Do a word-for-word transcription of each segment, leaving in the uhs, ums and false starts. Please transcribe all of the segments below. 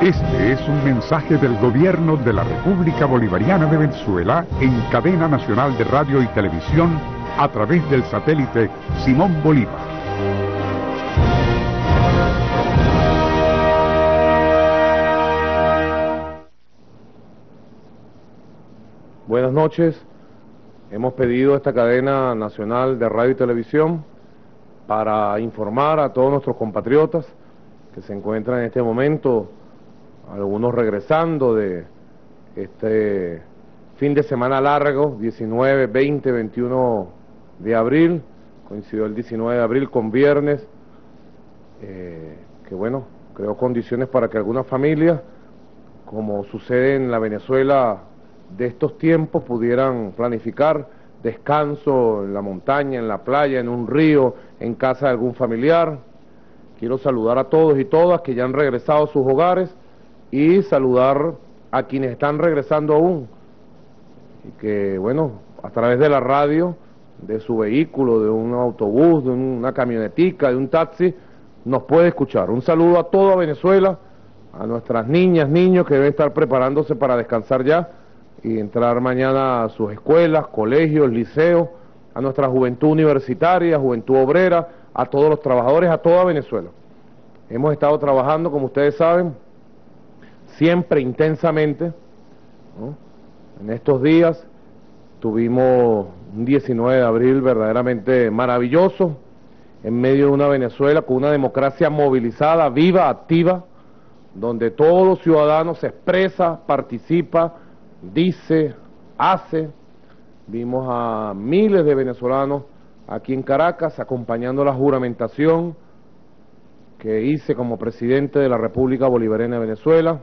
Este es un mensaje del gobierno de la República Bolivariana de Venezuela en cadena nacional de radio y televisión a través del satélite Simón Bolívar. Buenas noches. Hemos pedido esta cadena nacional de radio y televisión para informar a todos nuestros compatriotas que se encuentran en este momento, algunos regresando de este fin de semana largo, diecinueve, veinte, veintiuno de abril, coincidió el diecinueve de abril con viernes, eh, que bueno, creó condiciones para que algunas familias, como sucede en la Venezuela de estos tiempos, pudieran planificar descanso en la montaña, en la playa, en un río, en casa de algún familiar. Quiero saludar a todos y todas que ya han regresado a sus hogares y saludar a quienes están regresando aún y que, bueno, a través de la radio, de su vehículo, de un autobús, de una camionetica, de un taxi, nos puede escuchar. Un saludo a toda Venezuela, a nuestras niñas, niños que deben estar preparándose para descansar ya y entrar mañana a sus escuelas, colegios, liceos, a nuestra juventud universitaria, juventud obrera, a todos los trabajadores, a toda Venezuela. Hemos estado trabajando, como ustedes saben, siempre intensamente, ¿no? En estos días tuvimos un diecinueve de abril verdaderamente maravilloso, en medio de una Venezuela con una democracia movilizada, viva, activa, donde todo los ciudadano se expresa, participa, dice, hace. Vimos a miles de venezolanos aquí en Caracas acompañando la juramentación que hice como presidente de la República Bolivariana de Venezuela,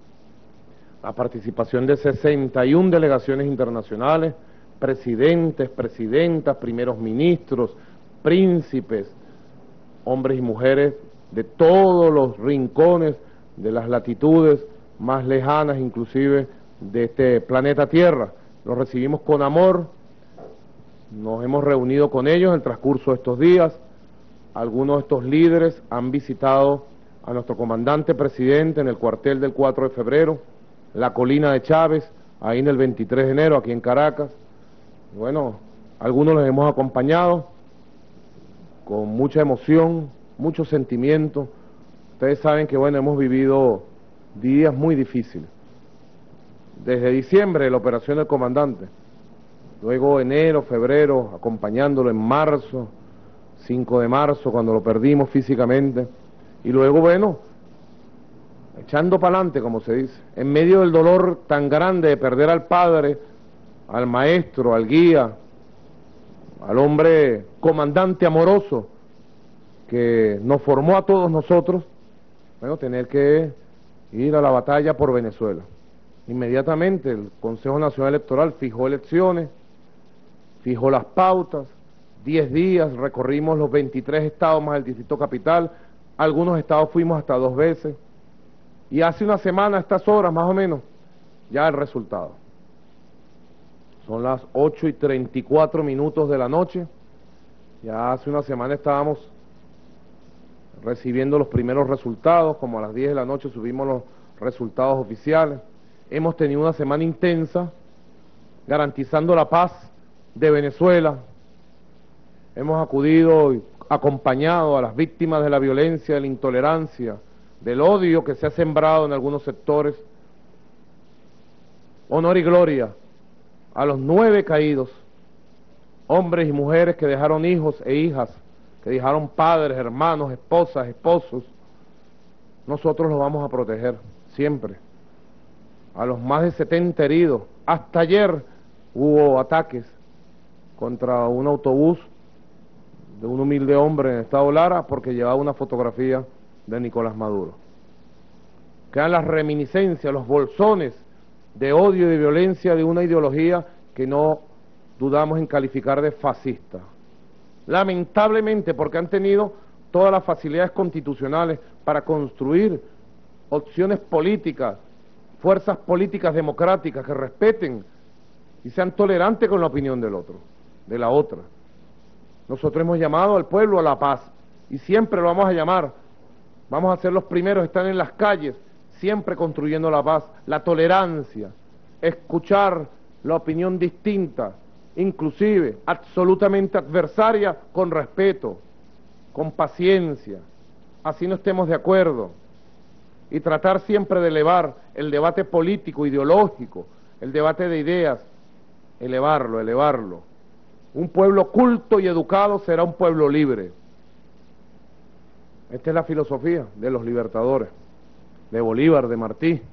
la participación de sesenta y una delegaciones internacionales, presidentes, presidentas, primeros ministros, príncipes, hombres y mujeres de todos los rincones, de las latitudes más lejanas inclusive de este planeta Tierra. Los recibimos con amor, nos hemos reunido con ellos en el transcurso de estos días. Algunos de estos líderes han visitado a nuestro comandante presidente en el cuartel del cuatro de febrero, la colina de Chávez, ahí en el veintitrés de enero, aquí en Caracas. Bueno, algunos los hemos acompañado con mucha emoción, mucho sentimiento. Ustedes saben que, bueno, hemos vivido días muy difíciles. Desde diciembre, la operación del comandante, luego enero, febrero, acompañándolo en marzo, cinco de marzo, cuando lo perdimos físicamente, y luego, bueno, echando para adelante, como se dice, en medio del dolor tan grande de perder al padre, al maestro, al guía, al hombre comandante amoroso que nos formó a todos nosotros, bueno, tener que ir a la batalla por Venezuela. Inmediatamente el Consejo Nacional Electoral fijó elecciones, fijó las pautas, diez días, recorrimos los veintitrés estados más el Distrito Capital, algunos estados fuimos hasta dos veces, y hace una semana, a estas horas más o menos, ya el resultado. Son las ocho y treinta y cuatro minutos de la noche, ya hace una semana estábamos recibiendo los primeros resultados, como a las diez de la noche subimos los resultados oficiales. Hemos tenido una semana intensa, garantizando la paz de Venezuela. Hemos acudido y acompañado a las víctimas de la violencia, de la intolerancia, del odio que se ha sembrado en algunos sectores. Honor y gloria a los nueve caídos, hombres y mujeres que dejaron hijos e hijas, que dejaron padres, hermanos, esposas, esposos. Nosotros los vamos a proteger siempre. A los más de setenta heridos. Hasta ayer hubo ataques contra un autobús de un humilde hombre en estado Lara porque llevaba una fotografía de Nicolás Maduro. Quedan las reminiscencias, los bolsones de odio y de violencia de una ideología que no dudamos en calificar de fascista. Lamentablemente, porque han tenido todas las facilidades constitucionales para construir opciones políticas, fuerzas políticas democráticas que respeten y sean tolerantes con la opinión del otro, de la otra. Nosotros hemos llamado al pueblo a la paz y siempre lo vamos a llamar. Vamos a ser los primeros, están en las calles, siempre construyendo la paz, la tolerancia, escuchar la opinión distinta, inclusive absolutamente adversaria, con respeto, con paciencia, así no estemos de acuerdo, y tratar siempre de elevar el debate político, ideológico, el debate de ideas, elevarlo, elevarlo. Un pueblo culto y educado será un pueblo libre. Esta es la filosofía de los libertadores, de Bolívar, de Martí,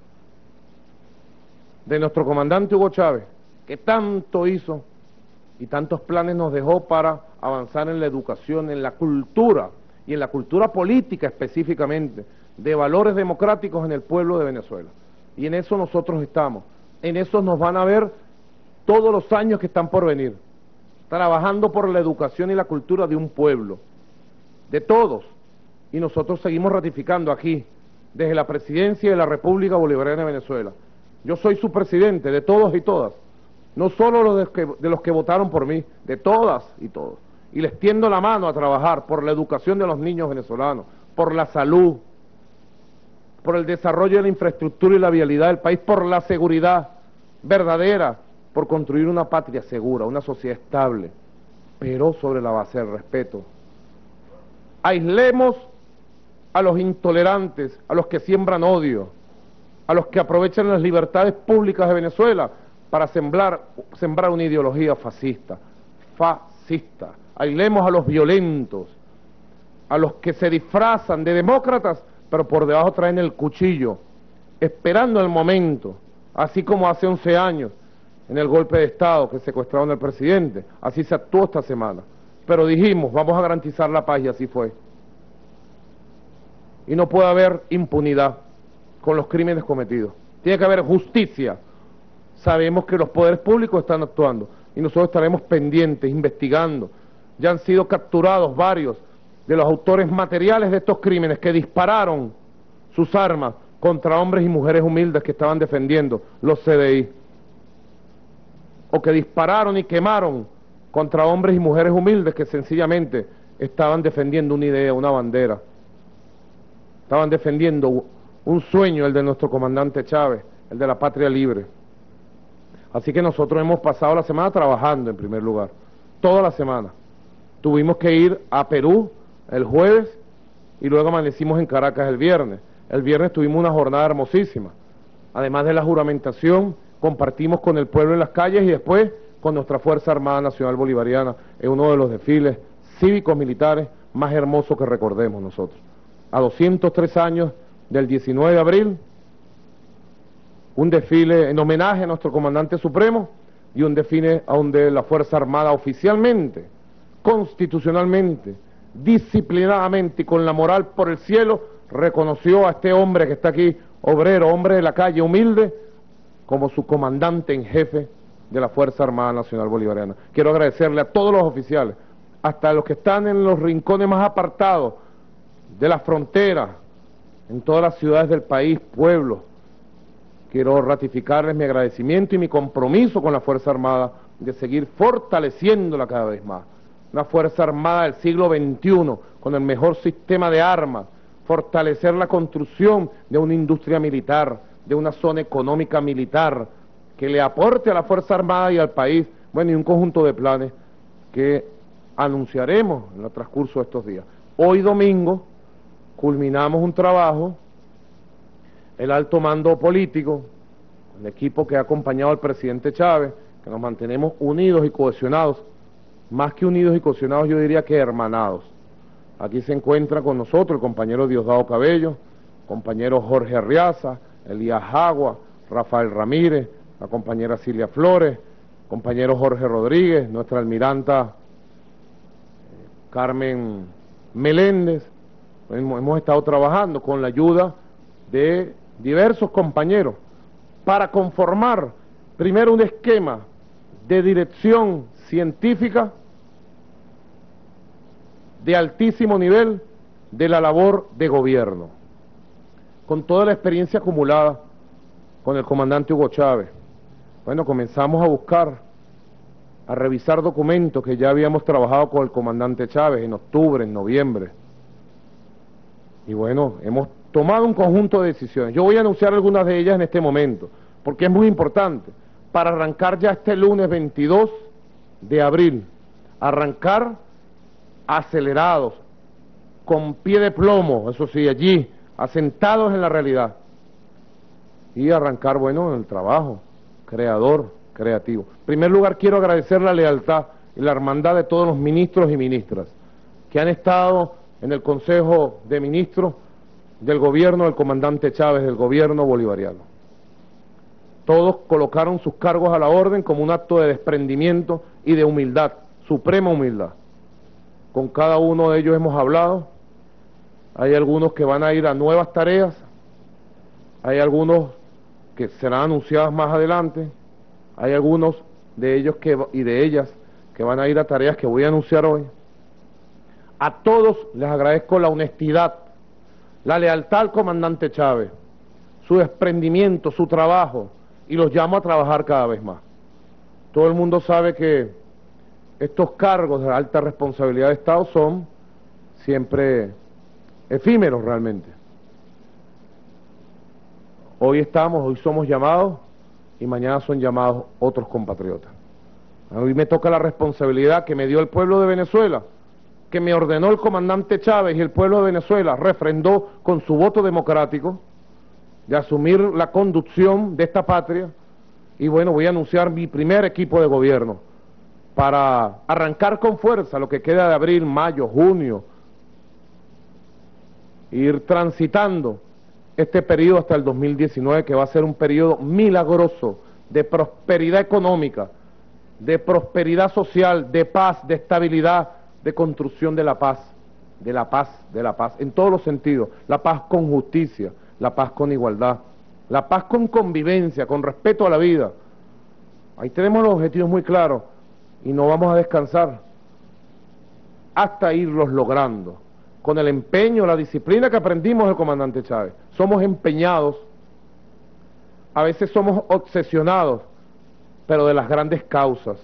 de nuestro comandante Hugo Chávez, que tanto hizo y tantos planes nos dejó para avanzar en la educación, en la cultura, y en la cultura política específicamente, de valores democráticos en el pueblo de Venezuela. Y en eso nosotros estamos, en eso nos van a ver todos los años que están por venir, trabajando por la educación y la cultura de un pueblo, de todos, y nosotros seguimos ratificando aquí, desde la presidencia de la República Bolivariana de Venezuela. Yo soy su presidente, de todos y todas, no solo los de, que, de los que votaron por mí, de todas y todos, y les tiendo la mano a trabajar por la educación de los niños venezolanos, por la salud, por el desarrollo de la infraestructura y la vialidad del país, por la seguridad verdadera, por construir una patria segura, una sociedad estable, pero sobre la base del respeto. Aislemos a los intolerantes, a los que siembran odio, a los que aprovechan las libertades públicas de Venezuela para sembrar, sembrar una ideología fascista, fascista. Aislemos a los violentos, a los que se disfrazan de demócratas, pero por debajo traen el cuchillo, esperando el momento, así como hace once años, en el golpe de Estado que secuestraron al presidente, así se actuó esta semana. Pero dijimos, vamos a garantizar la paz, y así fue. Y no puede haber impunidad con los crímenes cometidos. Tiene que haber justicia. Sabemos que los poderes públicos están actuando, y nosotros estaremos pendientes, investigando. Ya han sido capturados varios de los autores materiales de estos crímenes que dispararon sus armas contra hombres y mujeres humildes que estaban defendiendo los C D I, o que dispararon y quemaron contra hombres y mujeres humildes que sencillamente estaban defendiendo una idea, una bandera, estaban defendiendo un sueño, el de nuestro comandante Chávez, el de la patria libre. Así que nosotros hemos pasado la semana trabajando, en primer lugar, toda la semana. Tuvimos que ir a Perú el jueves y luego amanecimos en Caracas el viernes. El viernes tuvimos una jornada hermosísima. Además de la juramentación, compartimos con el pueblo en las calles y después con nuestra Fuerza Armada Nacional Bolivariana en uno de los desfiles cívicos militares más hermosos que recordemos nosotros. A doscientos tres años del diecinueve de abril, un desfile en homenaje a nuestro comandante supremo y un desfile a donde la Fuerza Armada oficialmente, constitucionalmente, disciplinadamente y con la moral por el cielo, reconoció a este hombre que está aquí, obrero, hombre de la calle, humilde, como su comandante en jefe de la Fuerza Armada Nacional Bolivariana. Quiero agradecerle a todos los oficiales, hasta los que están en los rincones más apartados de las fronteras, en todas las ciudades del país, pueblos. Quiero ratificarles mi agradecimiento y mi compromiso con la Fuerza Armada de seguir fortaleciéndola cada vez más. Una Fuerza Armada del siglo veintiuno, con el mejor sistema de armas, fortalecer la construcción de una industria militar, de una zona económica militar, que le aporte a la Fuerza Armada y al país, bueno, y un conjunto de planes que anunciaremos en el transcurso de estos días. Hoy domingo culminamos un trabajo, el alto mando político, el equipo que ha acompañado al presidente Chávez, que nos mantenemos unidos y cohesionados, más que unidos y cohesionados, yo diría que hermanados. Aquí se encuentra con nosotros el compañero Diosdado Cabello, compañero Jorge Arriaza, Elías Jagua, Rafael Ramírez, la compañera Cilia Flores, compañero Jorge Rodríguez, nuestra almiranta Carmen Meléndez. Hemos, hemos estado trabajando con la ayuda de diversos compañeros para conformar primero un esquema de dirección científica de altísimo nivel de la labor de gobierno, con toda la experiencia acumulada con el comandante Hugo Chávez. Bueno, comenzamos a buscar, a revisar documentos que ya habíamos trabajado con el comandante Chávez en octubre, en noviembre, y bueno, hemos tomado un conjunto de decisiones. Yo voy a anunciar algunas de ellas en este momento, porque es muy importante, para arrancar ya este lunes veintidós de abril, arrancar acelerados, con pie de plomo, eso sí, allí, asentados en la realidad, y arrancar, bueno, en el trabajo, creador, creativo. En primer lugar, quiero agradecer la lealtad y la hermandad de todos los ministros y ministras que han estado en el Consejo de Ministros del gobierno del comandante Chávez, del gobierno bolivariano. Todos colocaron sus cargos a la orden como un acto de desprendimiento y de humildad, suprema humildad. Con cada uno de ellos hemos hablado. Hay algunos que van a ir a nuevas tareas, hay algunos que serán anunciadas más adelante, hay algunos de ellos que, y de ellas que van a ir a tareas que voy a anunciar hoy. A todos les agradezco la honestidad, la lealtad al comandante Chávez, su desprendimiento, su trabajo, y los llamo a trabajar cada vez más. Todo el mundo sabe que estos cargos de alta responsabilidad de Estado son siempre efímeros realmente. Hoy estamos, hoy somos llamados y mañana son llamados otros compatriotas. A mí me toca la responsabilidad que me dio el pueblo de Venezuela, que me ordenó el comandante Chávez, y el pueblo de Venezuela refrendó con su voto democrático de asumir la conducción de esta patria. Y bueno, voy a anunciar mi primer equipo de gobierno para arrancar con fuerza lo que queda de abril, mayo, junio, ir transitando este periodo hasta el dos mil diecinueve, que va a ser un periodo milagroso de prosperidad económica, de prosperidad social, de paz, de estabilidad, de construcción de la paz, de la paz, de la paz, en todos los sentidos, la paz con justicia, la paz con igualdad, la paz con convivencia, con respeto a la vida. Ahí tenemos los objetivos muy claros y no vamos a descansar hasta irlos logrando, con el empeño, la disciplina que aprendimos del comandante Chávez. Somos empeñados, a veces somos obsesionados, pero de las grandes causas,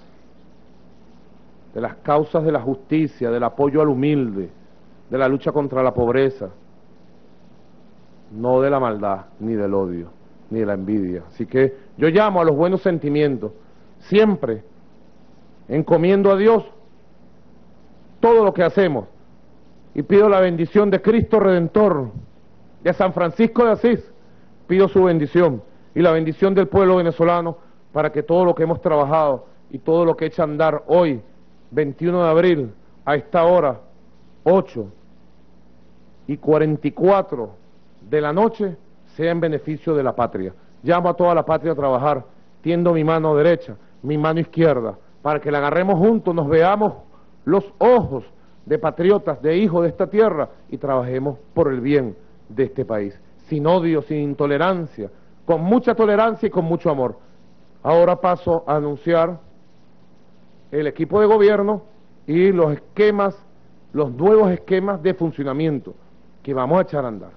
de las causas de la justicia, del apoyo al humilde, de la lucha contra la pobreza, no de la maldad, ni del odio, ni de la envidia. Así que yo llamo a los buenos sentimientos, siempre encomiendo a Dios todo lo que hacemos, y pido la bendición de Cristo Redentor, de San Francisco de Asís, pido su bendición, y la bendición del pueblo venezolano, para que todo lo que hemos trabajado, y todo lo que echa a andar hoy, veintiuno de abril, a esta hora, ocho y cuarenta y cuatro de la noche, sea en beneficio de la patria. Llamo a toda la patria a trabajar, tiendo mi mano derecha, mi mano izquierda, para que la agarremos juntos, nos veamos los ojos de patriotas, de hijos de esta tierra, y trabajemos por el bien de este país, sin odio, sin intolerancia, con mucha tolerancia y con mucho amor. Ahora paso a anunciar el equipo de gobierno y los esquemas, los nuevos esquemas de funcionamiento que vamos a echar a andar.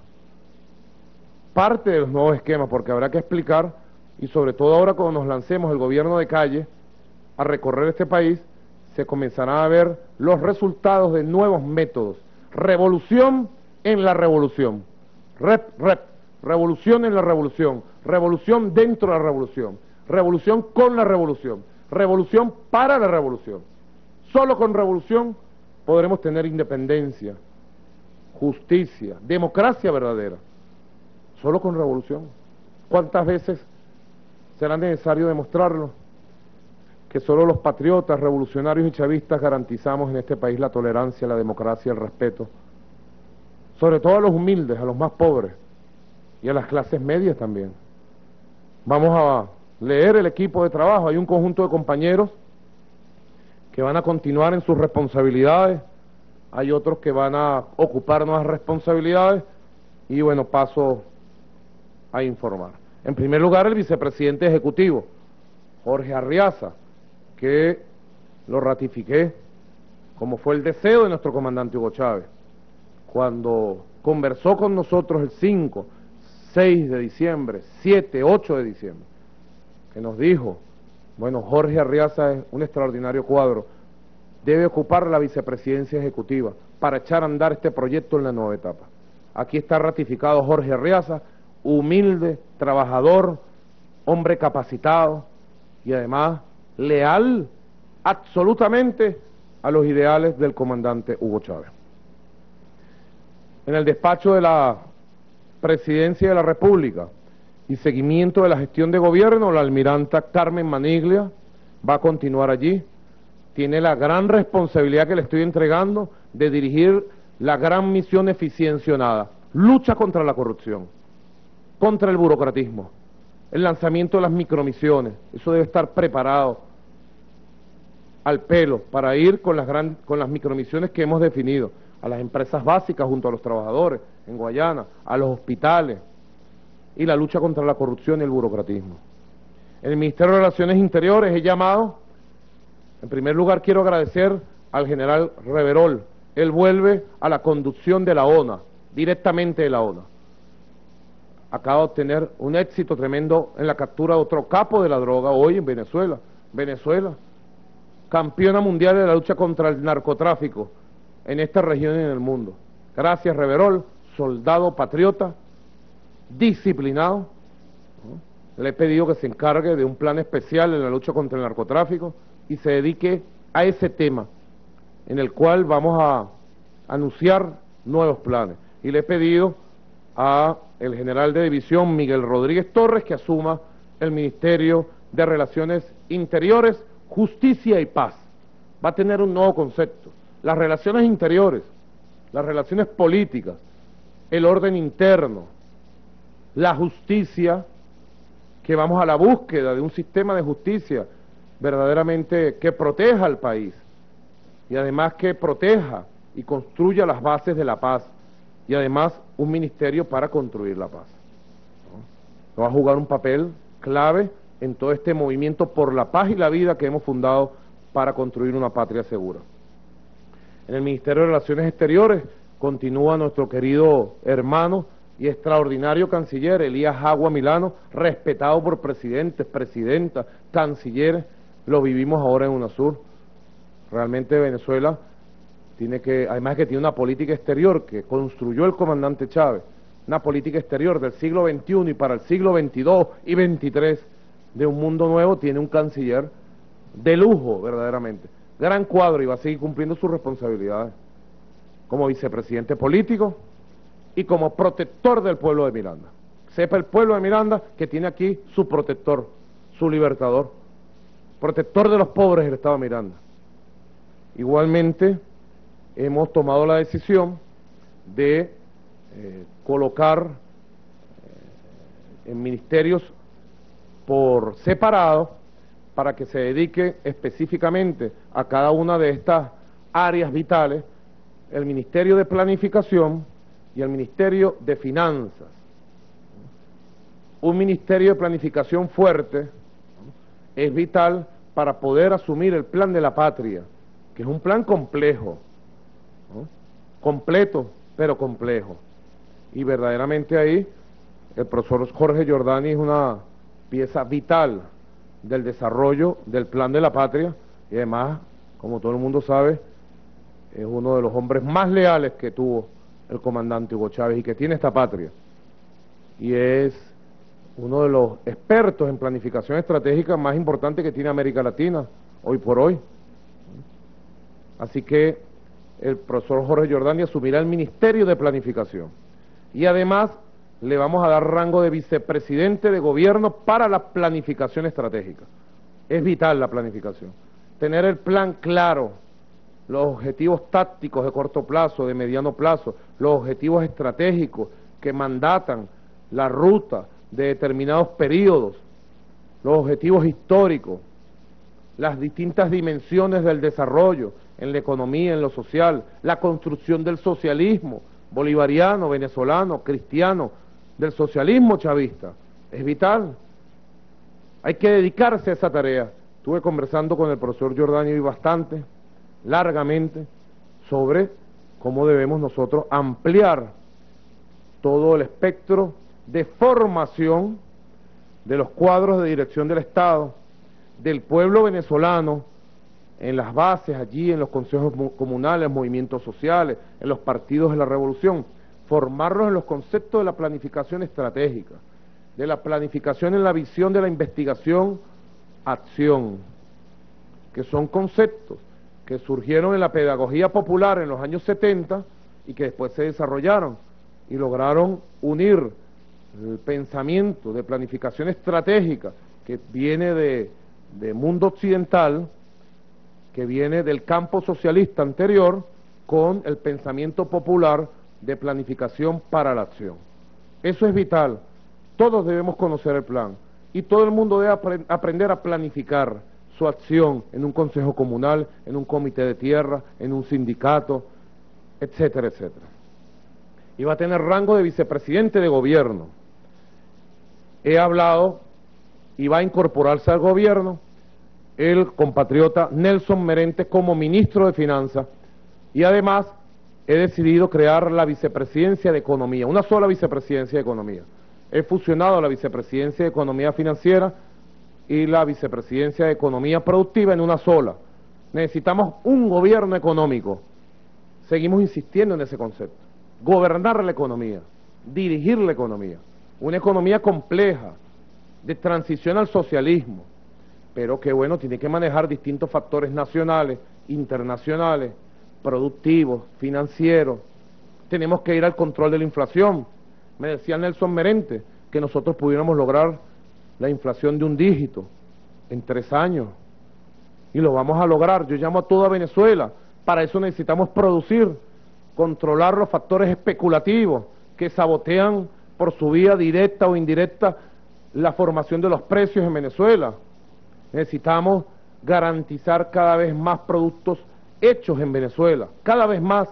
Parte de los nuevos esquemas, porque habrá que explicar, y sobre todo ahora cuando nos lancemos el gobierno de calle a recorrer este país, se comenzarán a ver los resultados de nuevos métodos. Revolución en la revolución. Rep, rep, revolución en la revolución. Revolución dentro de la revolución. Revolución con la revolución. Revolución para la revolución. Solo con revolución podremos tener independencia, justicia, democracia verdadera. Solo con revolución. ¿Cuántas veces será necesario demostrarlo? Que solo los patriotas, revolucionarios y chavistas garantizamos en este país la tolerancia, la democracia, el respeto, sobre todo a los humildes, a los más pobres y a las clases medias también. Vamos a leer el equipo de trabajo. Hay un conjunto de compañeros que van a continuar en sus responsabilidades, hay otros que van a ocupar nuevas responsabilidades, y bueno, paso a informar. En primer lugar, el vicepresidente ejecutivo, Jorge Arriaza, que lo ratifiqué, como fue el deseo de nuestro comandante Hugo Chávez, cuando conversó con nosotros el cinco, seis de diciembre, siete, ocho de diciembre, que nos dijo, bueno, Jorge Arriaza es un extraordinario cuadro, debe ocupar la vicepresidencia ejecutiva para echar a andar este proyecto en la nueva etapa. Aquí está ratificado Jorge Arriaza, humilde, trabajador, hombre capacitado y además leal absolutamente a los ideales del comandante Hugo Chávez. En el despacho de la Presidencia de la República y seguimiento de la gestión de gobierno, la almiranta Carmen Maniglia va a continuar allí. Tiene la gran responsabilidad que le estoy entregando de dirigir la gran misión eficienciada, lucha contra la corrupción, contra el burocratismo, el lanzamiento de las micromisiones. Eso debe estar preparado al pelo para ir con las, gran, con las micromisiones que hemos definido, a las empresas básicas junto a los trabajadores en Guayana, a los hospitales, y la lucha contra la corrupción y el burocratismo. En el Ministerio de Relaciones Interiores he llamado, en primer lugar quiero agradecer al general Reverol. Él vuelve a la conducción de la O N A, directamente de la O N A. Acaba de obtener un éxito tremendo en la captura de otro capo de la droga hoy en Venezuela. Venezuela, campeona mundial de la lucha contra el narcotráfico en esta región y en el mundo. Gracias, Reverol, soldado patriota, disciplinado. Le he pedido que se encargue de un plan especial en la lucha contra el narcotráfico y se dedique a ese tema, en el cual vamos a anunciar nuevos planes. Y le he pedido a el general de división Miguel Rodríguez Torres que asuma el Ministerio de Relaciones Interiores, Justicia y Paz. Va a tener un nuevo concepto. Las relaciones interiores, las relaciones políticas, el orden interno, la justicia, que vamos a la búsqueda de un sistema de justicia verdaderamente que proteja al país y además que proteja y construya las bases de la paz y además un ministerio para construir la paz, ¿no? Va a jugar un papel clave en todo este movimiento por la paz y la vida que hemos fundado para construir una patria segura. En el Ministerio de Relaciones Exteriores continúa nuestro querido hermano y extraordinario canciller Elías Agua Milano, respetado por presidentes, presidentas, cancilleres. Lo vivimos ahora en UNASUR. Realmente Venezuela tiene que, además que tiene una política exterior que construyó el comandante Chávez, una política exterior del siglo veintiuno y para el siglo veintidós y veintitrés de un mundo nuevo, tiene un canciller de lujo verdaderamente, gran cuadro, y va a seguir cumpliendo sus responsabilidades como vicepresidente político y como protector del pueblo de Miranda. Sepa el pueblo de Miranda que tiene aquí su protector, su libertador, protector de los pobres del Estado de Miranda. Igualmente, hemos tomado la decisión de eh, colocar eh, en ministerios por separado para que se dedique específicamente a cada una de estas áreas vitales, el Ministerio de Planificación y el Ministerio de Finanzas. Un Ministerio de Planificación fuerte es vital para poder asumir el plan de la patria, que es un plan complejo, ¿no? Completo, pero complejo. Y verdaderamente ahí el profesor Jorge Giordani es una pieza vital del desarrollo del plan de la patria y además, como todo el mundo sabe, es uno de los hombres más leales que tuvo el comandante Hugo Chávez y que tiene esta patria. Y es uno de los expertos en planificación estratégica más importantes que tiene América Latina, hoy por hoy. Así que el profesor Jorge Giordani asumirá el Ministerio de Planificación. Y además le vamos a dar rango de vicepresidente de gobierno para la planificación estratégica. Es vital la planificación. Tener el plan claro, los objetivos tácticos de corto plazo, de mediano plazo, los objetivos estratégicos que mandatan la ruta de determinados periodos, los objetivos históricos, las distintas dimensiones del desarrollo en la economía, en lo social, la construcción del socialismo bolivariano, venezolano, cristiano, del socialismo chavista, es vital. Hay que dedicarse a esa tarea. Estuve conversando con el profesor Giordani hoy bastante, largamente, sobre cómo debemos nosotros ampliar todo el espectro de formación de los cuadros de dirección del Estado, del pueblo venezolano, en las bases allí, en los consejos comunales, movimientos sociales, en los partidos de la revolución, formarlos en los conceptos de la planificación estratégica, de la planificación en la visión de la investigación, acción, que son conceptos que surgieron en la pedagogía popular en los años setenta y que después se desarrollaron y lograron unir el pensamiento de planificación estratégica que viene de, de mundo occidental, que viene del campo socialista anterior, con el pensamiento popular de planificación para la acción. Eso es vital. Todos debemos conocer el plan y todo el mundo debe apre- aprender a planificar su acción en un consejo comunal, en un comité de tierra, en un sindicato, etcétera, etcétera. Y va a tener rango de vicepresidente de gobierno. He hablado y va a incorporarse al gobierno el compatriota Nelson Merentes como ministro de Finanzas, y además he decidido crear la vicepresidencia de Economía, una sola vicepresidencia de Economía. He fusionado la vicepresidencia de Economía Financiera y la vicepresidencia de Economía Productiva en una sola. Necesitamos un gobierno económico. Seguimos insistiendo en ese concepto. Gobernar la economía, dirigir la economía. Una economía compleja, de transición al socialismo, pero que bueno, tiene que manejar distintos factores nacionales, internacionales, productivos, financieros. Tenemos que ir al control de la inflación. Me decía Nelson Merentes que nosotros pudiéramos lograr la inflación de un dígito en tres años, y lo vamos a lograr. Yo llamo a toda Venezuela. Para eso necesitamos producir, controlar los factores especulativos que sabotean por su vía directa o indirecta la formación de los precios en Venezuela. Necesitamos garantizar cada vez más productos hechos en Venezuela, cada vez más.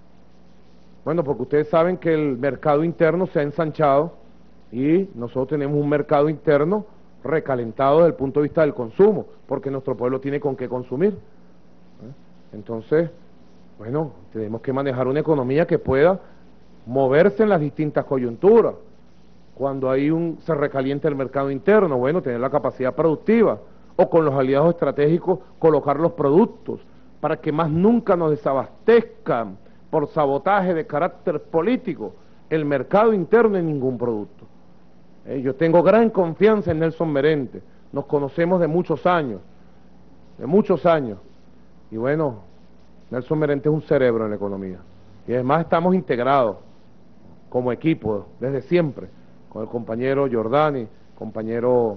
Bueno, porque ustedes saben que el mercado interno se ha ensanchado y nosotros tenemos un mercado interno recalentado desde el punto de vista del consumo, porque nuestro pueblo tiene con qué consumir. Entonces, bueno, tenemos que manejar una economía que pueda moverse en las distintas coyunturas. Cuando hay un se recalienta el mercado interno, bueno, tener la capacidad productiva, o con los aliados estratégicos colocar los productos para que más nunca nos desabastezcan por sabotaje de carácter político el mercado interno en ningún producto. Eh, yo tengo gran confianza en Nelson Merentes, nos conocemos de muchos años, de muchos años, y bueno, Nelson Merentes es un cerebro en la economía, y además estamos integrados como equipo desde siempre, con el compañero Giordani, compañero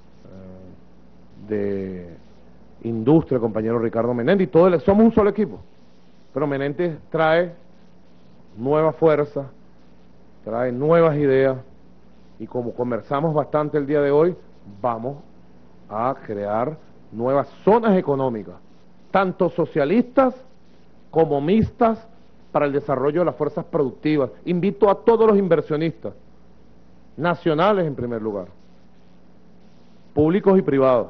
eh, de Industria, el compañero Ricardo Menéndez, y todos somos un solo equipo, pero Menéndez trae nueva fuerza, trae nuevas ideas, y como conversamos bastante el día de hoy, vamos a crear nuevas zonas económicas, tanto socialistas como mixtas, para el desarrollo de las fuerzas productivas. Invito a todos los inversionistas, nacionales en primer lugar, públicos y privados,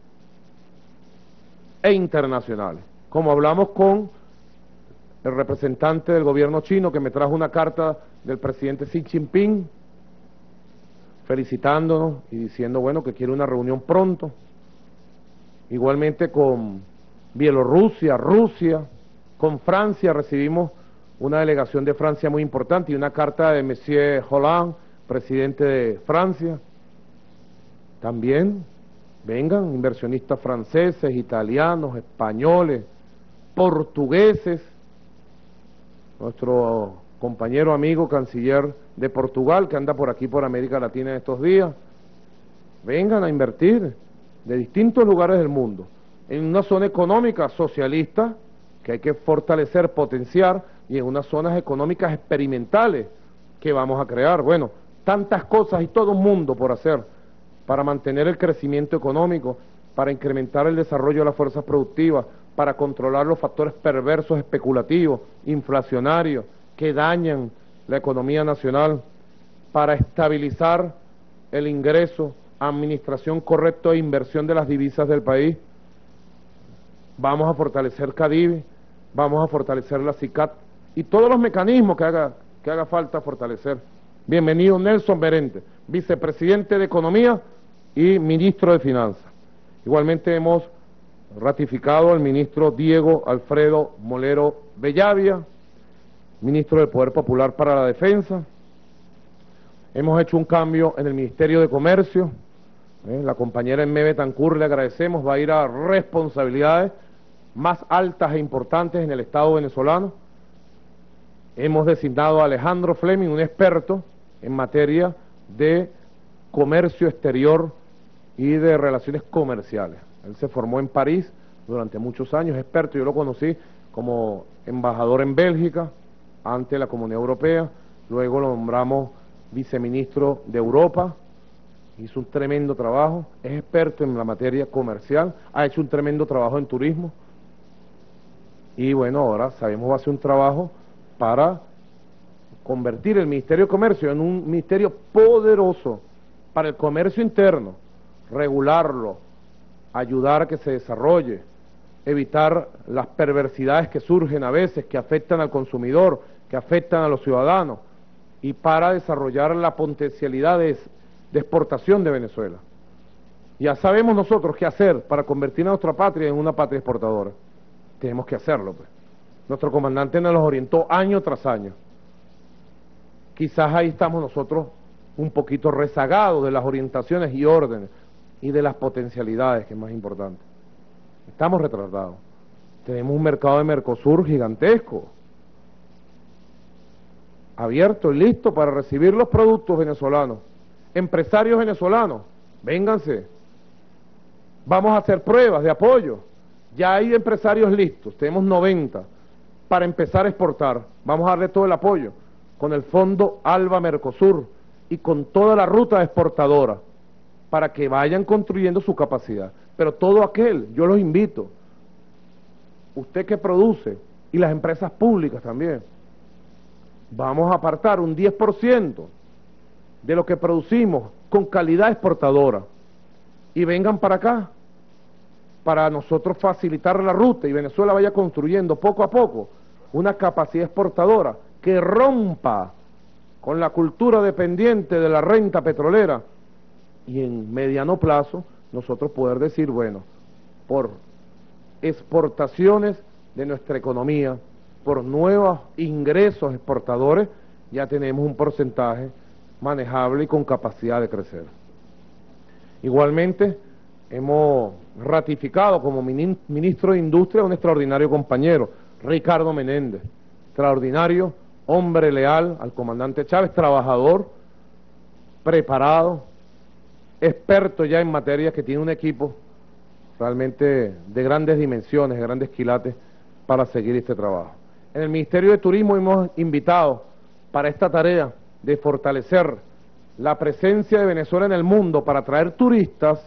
e internacionales. Como hablamos con el representante del gobierno chino, que me trajo una carta del presidente Xi Jinping, felicitándonos y diciendo, bueno, que quiere una reunión pronto. Igualmente con Bielorrusia, Rusia, con Francia recibimos una delegación de Francia muy importante y una carta de Monsieur Hollande, presidente de Francia. También vengan inversionistas franceses, italianos, españoles, portugueses. Nuestro compañero amigo canciller de Portugal, que anda por aquí por América Latina en estos días, vengan a invertir de distintos lugares del mundo en una zona económica socialista que hay que fortalecer, potenciar, y en unas zonas económicas experimentales que vamos a crear. Bueno, tantas cosas y todo un mundo por hacer para mantener el crecimiento económico, para incrementar el desarrollo de las fuerzas productivas, para controlar los factores perversos especulativos, inflacionarios, que dañan la economía nacional, para estabilizar el ingreso, administración correcta e inversión de las divisas del país. Vamos a fortalecer CADIVI, vamos a fortalecer la SICAT y todos los mecanismos que haga, que haga falta fortalecer. Bienvenido Nelson Merentes, vicepresidente de Economía y ministro de Finanzas. Igualmente hemos ratificado al ministro Diego Alfredo Molero Bellavia, ministro del Poder Popular para la Defensa. Hemos hecho un cambio en el Ministerio de Comercio. Eh, la compañera Emme Betancur, le agradecemos, va a ir a responsabilidades más altas e importantes en el Estado venezolano. Hemos designado a Alejandro Fleming, un experto en materia de comercio exterior y de relaciones comerciales. Él se formó en París durante muchos años, experto. Yo lo conocí como embajador en Bélgica ante la Comunidad Europea, luego lo nombramos viceministro de Europa, hizo un tremendo trabajo, es experto en la materia comercial, ha hecho un tremendo trabajo en turismo, y bueno, ahora sabemos va a hacer un trabajo para convertir el Ministerio de Comercio en un ministerio poderoso para el comercio interno, regularlo, ayudar a que se desarrolle, evitar las perversidades que surgen a veces, que afectan al consumidor, que afectan a los ciudadanos, y para desarrollar la potencialidad de, de exportación de Venezuela. Ya sabemos nosotros qué hacer para convertir a nuestra patria en una patria exportadora. Tenemos que hacerlo, pues. Nuestro comandante nos los orientó año tras año. Quizás ahí estamos nosotros un poquito rezagados de las orientaciones y órdenes y de las potencialidades, que es más importante. Estamos retrasados. Tenemos un mercado de Mercosur gigantesco, abierto y listo para recibir los productos venezolanos. Empresarios venezolanos, vénganse. Vamos a hacer pruebas de apoyo. Ya hay empresarios listos, tenemos noventa para empezar a exportar. Vamos a darle todo el apoyo con el fondo ALBA Mercosur y con toda la ruta exportadora para que vayan construyendo su capacidad. Pero todo aquel, yo los invito, usted que produce y las empresas públicas también, vamos a apartar un diez por ciento de lo que producimos con calidad exportadora y vengan para acá para nosotros facilitar la ruta y Venezuela vaya construyendo poco a poco una capacidad exportadora que rompa con la cultura dependiente de la renta petrolera y en mediano plazo nosotros poder decir, bueno, por exportaciones de nuestra economía, por nuevos ingresos exportadores, ya tenemos un porcentaje manejable y con capacidad de crecer. Igualmente, hemos ratificado como ministro de Industria a un extraordinario compañero, Ricardo Menéndez, extraordinario, hombre leal al comandante Chávez, trabajador, preparado, experto ya en materias, que tiene un equipo realmente de grandes dimensiones, de grandes quilates para seguir este trabajo. En el Ministerio de Turismo hemos invitado para esta tarea de fortalecer la presencia de Venezuela en el mundo para atraer turistas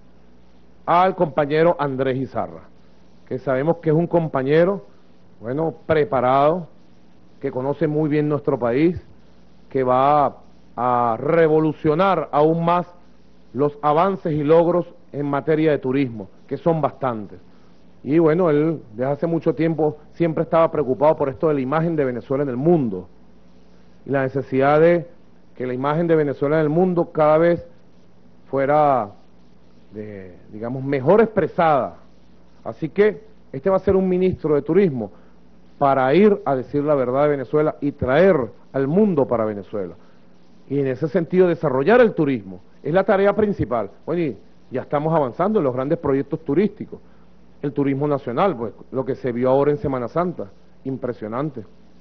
al compañero Andrés Izarra, que sabemos que es un compañero, bueno, preparado, que conoce muy bien nuestro país, que va a, a revolucionar aún más los avances y logros en materia de turismo, que son bastantes. Y bueno, él desde hace mucho tiempo siempre estaba preocupado por esto de la imagen de Venezuela en el mundo, y la necesidad de que la imagen de Venezuela en el mundo cada vez fuera, de, digamos, mejor expresada. Así que este va a ser un ministro de turismo para ir a decir la verdad de Venezuela y traer al mundo para Venezuela. Y en ese sentido desarrollar el turismo es la tarea principal. Bueno, y ya estamos avanzando en los grandes proyectos turísticos. El turismo nacional, pues lo que se vio ahora en Semana Santa, impresionante.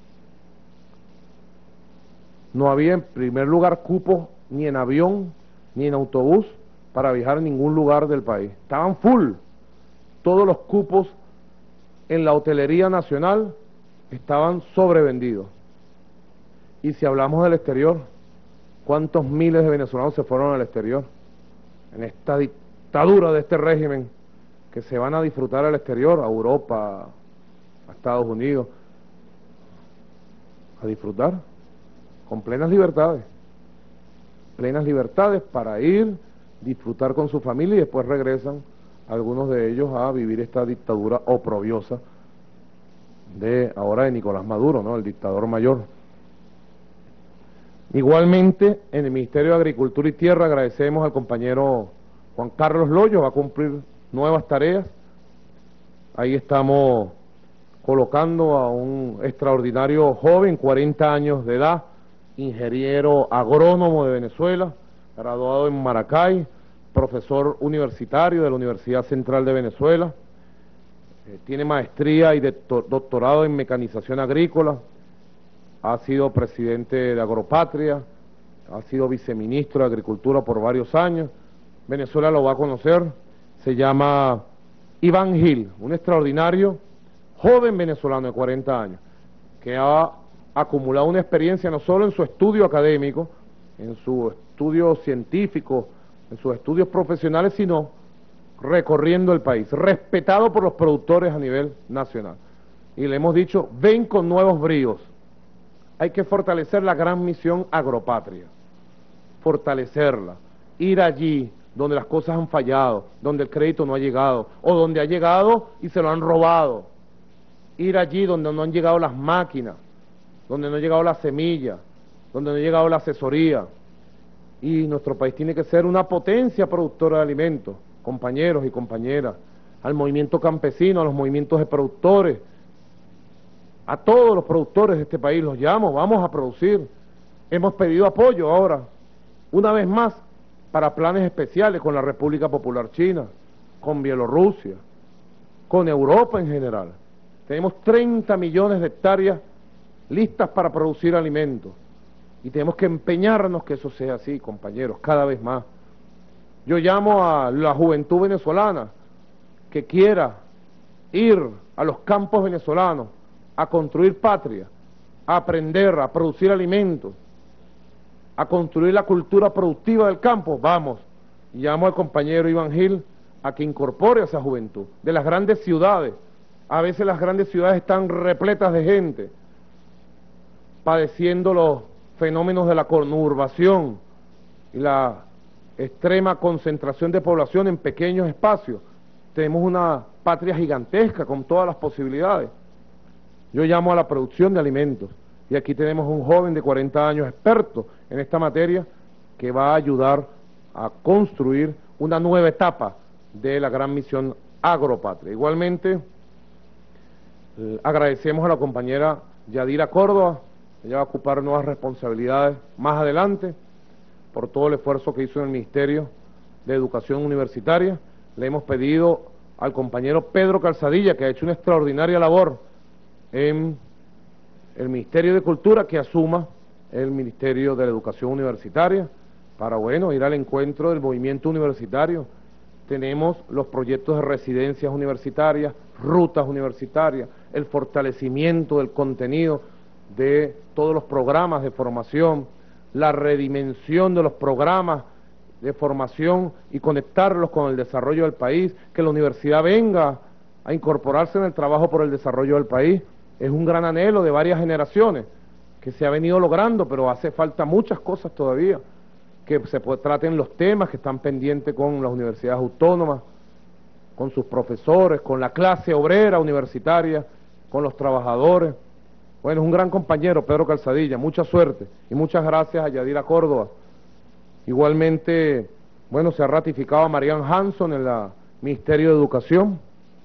No había en primer lugar cupos ni en avión ni en autobús para viajar a ningún lugar del país. Estaban full. Todos los cupos en la hotelería nacional estaban sobrevendidos. Y si hablamos del exterior, ¿cuántos miles de venezolanos se fueron al exterior? En esta dictadura de este régimen, que se van a disfrutar al exterior, a Europa, a Estados Unidos, a disfrutar con plenas libertades, plenas libertades para ir, disfrutar con su familia, y después regresan algunos de ellos a vivir esta dictadura oprobiosa de ahora de Nicolás Maduro, ¿no?, el dictador mayor. Igualmente, en el Ministerio de Agricultura y Tierra agradecemos al compañero Juan Carlos Loyo, va a cumplir nuevas tareas. Ahí estamos colocando a un extraordinario joven, cuarenta años de edad, ingeniero agrónomo de Venezuela, graduado en Maracay, profesor universitario de la Universidad Central de Venezuela, eh, tiene maestría y doctorado en mecanización agrícola, ha sido presidente de Agropatria, ha sido viceministro de Agricultura por varios años. Venezuela lo va a conocer. Se llama Iván Gil, un extraordinario joven venezolano de cuarenta años, que ha acumulado una experiencia no solo en su estudio académico, en su estudio científico, en sus estudios profesionales, sino recorriendo el país, respetado por los productores a nivel nacional. Y le hemos dicho, ven con nuevos bríos. Hay que fortalecer la gran misión Agropatria, fortalecerla, ir allí donde las cosas han fallado, donde el crédito no ha llegado, o donde ha llegado y se lo han robado, ir allí donde no han llegado las máquinas, donde no ha llegado la semilla, donde no ha llegado la asesoría. Y nuestro país tiene que ser una potencia productora de alimentos, compañeros y compañeras, al movimiento campesino, a los movimientos de productores, a todos los productores de este país los llamo, vamos a producir. Hemos pedido apoyo ahora, una vez más, para planes especiales con la República Popular China, con Bielorrusia, con Europa en general. Tenemos treinta millones de hectáreas listas para producir alimentos y tenemos que empeñarnos que eso sea así, compañeros, cada vez más. Yo llamo a la juventud venezolana que quiera ir a los campos venezolanos a construir patria, a aprender, a producir alimentos, a construir la cultura productiva del campo. Vamos, llamo al compañero Iván Gil a que incorpore a esa juventud de las grandes ciudades. A veces las grandes ciudades están repletas de gente, padeciendo los fenómenos de la conurbación y la extrema concentración de población en pequeños espacios. Tenemos una patria gigantesca con todas las posibilidades. Yo llamo a la producción de alimentos y aquí tenemos un joven de cuarenta años experto en esta materia que va a ayudar a construir una nueva etapa de la gran misión Agropatria. Igualmente, eh, agradecemos a la compañera Yadira Córdoba, ella va a ocupar nuevas responsabilidades más adelante por todo el esfuerzo que hizo en el Ministerio de Educación Universitaria. Le hemos pedido al compañero Pedro Calzadilla, que ha hecho una extraordinaria labor en el Ministerio de Cultura, que asuma el Ministerio de la Educación Universitaria para, bueno, ir al encuentro del movimiento universitario. Tenemos los proyectos de residencias universitarias, rutas universitarias, el fortalecimiento del contenido de todos los programas de formación, la redimensión de los programas de formación y conectarlos con el desarrollo del país, que la universidad venga a incorporarse en el trabajo por el desarrollo del país. Es un gran anhelo de varias generaciones que se ha venido logrando, pero hace falta muchas cosas todavía, que se traten los temas que están pendientes con las universidades autónomas, con sus profesores, con la clase obrera universitaria, con los trabajadores. Bueno, es un gran compañero, Pedro Calzadilla, mucha suerte y muchas gracias a Yadira Córdoba. Igualmente, bueno, se ha ratificado a Marianne Hanson en el Ministerio de Educación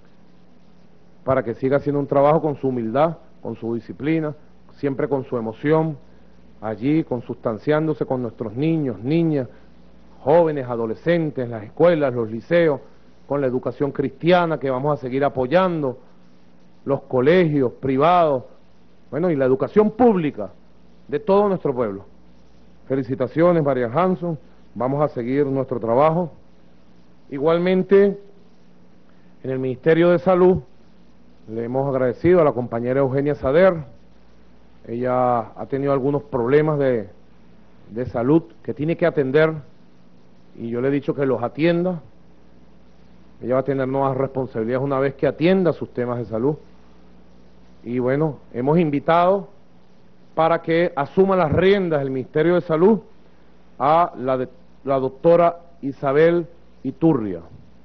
para que siga haciendo un trabajo con su humildad, con su disciplina, siempre con su emoción, allí consustanciándose con nuestros niños, niñas, jóvenes, adolescentes, las escuelas, los liceos, con la educación cristiana que vamos a seguir apoyando, los colegios privados, bueno, y la educación pública de todo nuestro pueblo. Felicitaciones, María Hanson, vamos a seguir nuestro trabajo. Igualmente, en el Ministerio de Salud, le hemos agradecido a la compañera Eugenia Sader. Ella ha tenido algunos problemas de, de salud que tiene que atender y yo le he dicho que los atienda. Ella va a tener nuevas responsabilidades una vez que atienda sus temas de salud. Y bueno, hemos invitado para que asuma las riendas del Ministerio de Salud a la, de, la doctora Isabel Iturria.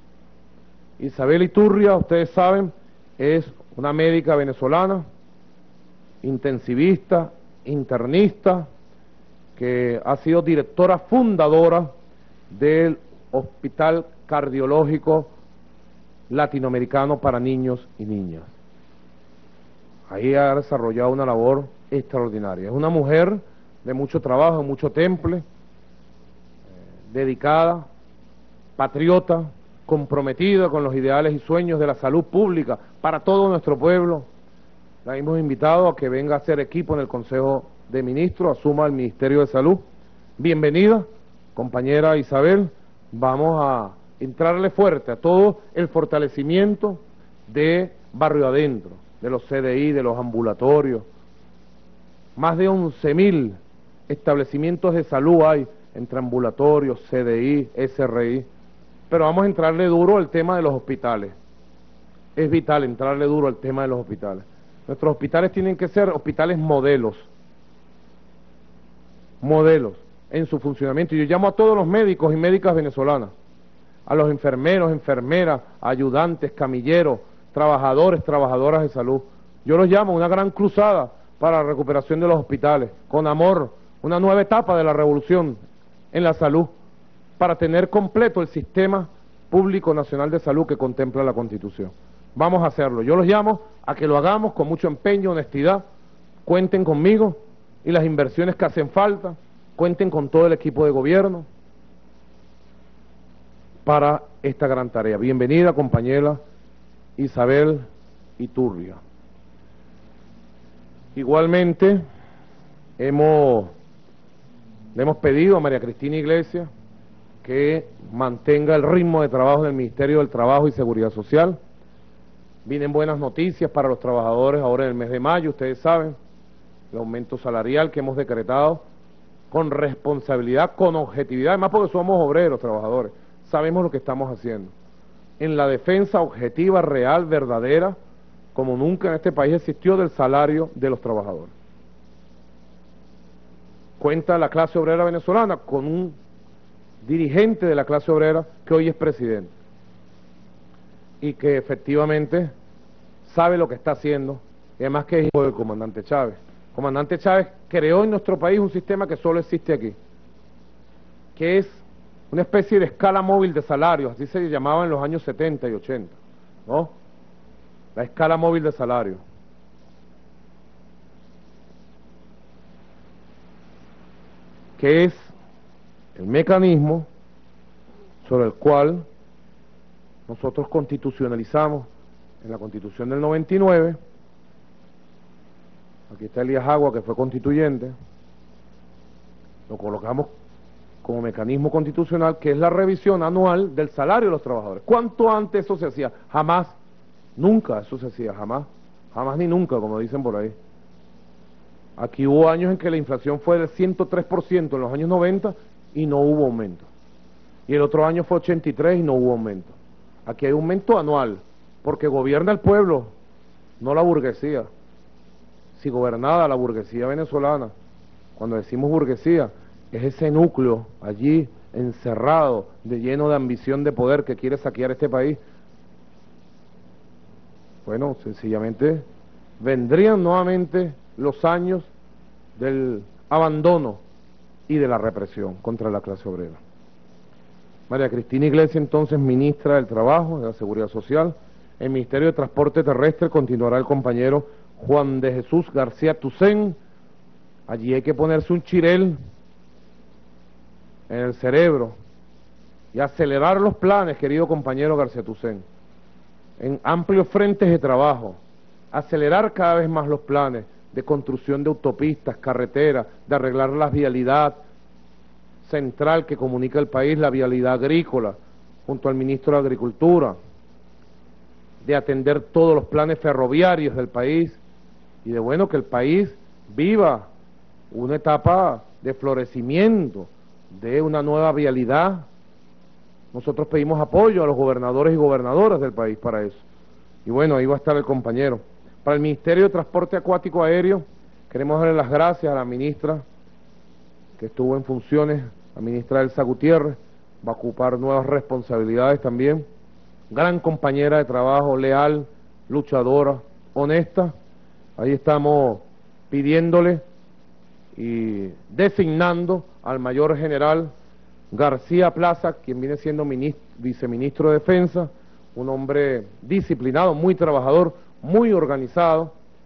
Isabel Iturria, ustedes saben, es una médica venezolana, intensivista, internista, que ha sido directora fundadora del Hospital Cardiológico Latinoamericano para Niños y Niñas. ahí ha desarrollado una labor extraordinaria. Es una mujer de mucho trabajo, de mucho temple, eh, dedicada, patriota, comprometida con los ideales y sueños de la salud pública para todo nuestro pueblo. La hemos invitado a que venga a hacer equipo en el Consejo de Ministros, asuma el Ministerio de Salud. Bienvenida, compañera Isabel. Vamos a entrarle fuerte a todo el fortalecimiento de Barrio Adentro, de los C D I, de los ambulatorios. Más de once mil establecimientos de salud hay entre ambulatorios, C D I, S R I. Pero vamos a entrarle duro al tema de los hospitales. Es vital entrarle duro al tema de los hospitales. Nuestros hospitales tienen que ser hospitales modelos. Modelos en su funcionamiento. Y yo llamo a todos los médicos y médicas venezolanas, a los enfermeros, enfermeras, ayudantes, camilleros, trabajadores, trabajadoras de salud. Yo los llamo a una gran cruzada para la recuperación de los hospitales, con amor, una nueva etapa de la revolución en la salud, para tener completo el sistema público nacional de salud que contempla la Constitución. Vamos a hacerlo. Yo los llamo a que lo hagamos con mucho empeño, honestidad. Cuenten conmigo y las inversiones que hacen falta. Cuenten con todo el equipo de gobierno para esta gran tarea. Bienvenida, compañera Isabel Iturria. Igualmente, hemos, le hemos pedido a María Cristina Iglesias que mantenga el ritmo de trabajo del Ministerio del Trabajo y Seguridad Social. Vienen buenas noticias para los trabajadores ahora en el mes de mayo, ustedes saben, el aumento salarial que hemos decretado con responsabilidad, con objetividad, además porque somos obreros, trabajadores, sabemos lo que estamos haciendo. En la defensa objetiva, real, verdadera, como nunca en este país existió, del salario de los trabajadores. Cuenta la clase obrera venezolana con un dirigente de la clase obrera que hoy es presidente y que efectivamente sabe lo que está haciendo, y además que es hijo del comandante Chávez. El comandante Chávez creó en nuestro país un sistema que solo existe aquí, que es una especie de escala móvil de salarios, así se llamaba en los años setenta y ochenta, ¿no? La escala móvil de salarios. Que es el mecanismo sobre el cual nosotros constitucionalizamos en la Constitución del noventa y nueve, aquí está Elías Agua, que fue constituyente, lo colocamos como mecanismo constitucional, que es la revisión anual del salario de los trabajadores. ¿Cuánto antes eso se hacía? Jamás, nunca eso se hacía, jamás, jamás ni nunca, como dicen por ahí. Aquí hubo años en que la inflación fue del ciento tres por ciento en los años noventa y no hubo aumento. Y el otro año fue ochenta y tres y no hubo aumento. Aquí hay aumento anual, porque gobierna el pueblo, no la burguesía. Si gobernara la burguesía venezolana, cuando decimos burguesía, es ese núcleo allí encerrado, de lleno de ambición de poder que quiere saquear este país. Bueno, sencillamente vendrían nuevamente los años del abandono y de la represión contra la clase obrera. María Cristina Iglesias, entonces, ministra del Trabajo, de la Seguridad Social. En el Ministerio de Transporte Terrestre continuará el compañero Juan de Jesús García Tucen. Allí hay que ponerse un chirel en el cerebro y acelerar los planes, querido compañero García Tucen, en amplios frentes de trabajo, acelerar cada vez más los planes de construcción de autopistas, carreteras, de arreglar la vialidad central que comunica el país, la vialidad agrícola, junto al ministro de Agricultura, de atender todos los planes ferroviarios del país, y de bueno que el país viva una etapa de florecimiento, de una nueva vialidad. Nosotros pedimos apoyo a los gobernadores y gobernadoras del país para eso. Y bueno, ahí va a estar el compañero. Para el Ministerio de Transporte Acuático Aéreo, queremos darle las gracias a la ministra que estuvo en funciones, la ministra Elsa Gutiérrez, va a ocupar nuevas responsabilidades también. Gran compañera de trabajo, leal, luchadora, honesta. Ahí estamos pidiéndole y designando al mayor general García Plaza, quien viene siendo viceministro de Defensa, un hombre disciplinado, muy trabajador, muy organizado,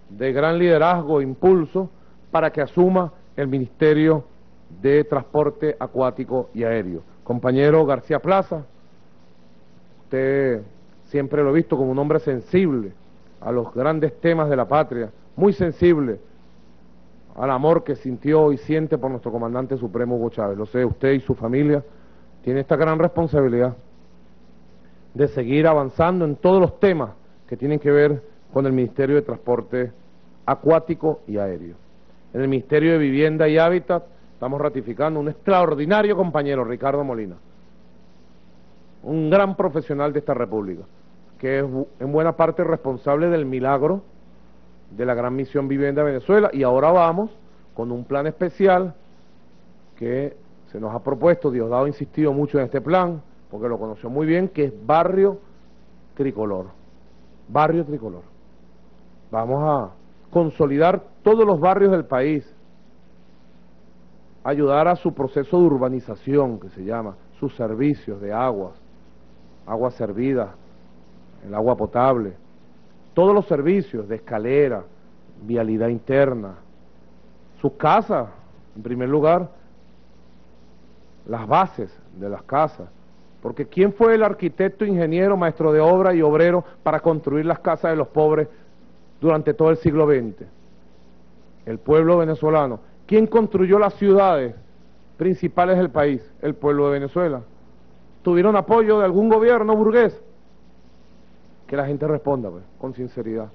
de gran liderazgo e impulso para que asuma el Ministerio de Transporte Acuático y Aéreo. Compañero García Plaza, usted siempre lo he visto como un hombre sensible a los grandes temas de la patria, muy sensible al amor que sintió y siente por nuestro comandante supremo Hugo Chávez. Lo sé, usted y su familia tienen esta gran responsabilidad de seguir avanzando en todos los temas que tienen que ver con el Ministerio de Transporte Acuático y Aéreo. En el Ministerio de Vivienda y Hábitat estamos ratificando un extraordinario compañero, Ricardo Molina, un gran profesional de esta república, que es en buena parte responsable del milagro de la Gran Misión Vivienda de Venezuela, y ahora vamos con un plan especial que se nos ha propuesto. Diosdado ha insistido mucho en este plan, porque lo conoció muy bien, que es Barrio Tricolor. Barrio Tricolor. Vamos a consolidar todos los barrios del país, ayudar a su proceso de urbanización, que se llama, sus servicios de aguas, agua servida, el agua potable, todos los servicios de escalera, vialidad interna, sus casas, en primer lugar, las bases de las casas, porque ¿quién fue el arquitecto, ingeniero, maestro de obra y obrero para construir las casas de los pobres durante todo el siglo veinte? El pueblo venezolano. ¿Quién construyó las ciudades principales del país? El pueblo de Venezuela. ¿Tuvieron apoyo de algún gobierno burgués? Que la gente responda, pues, con sinceridad.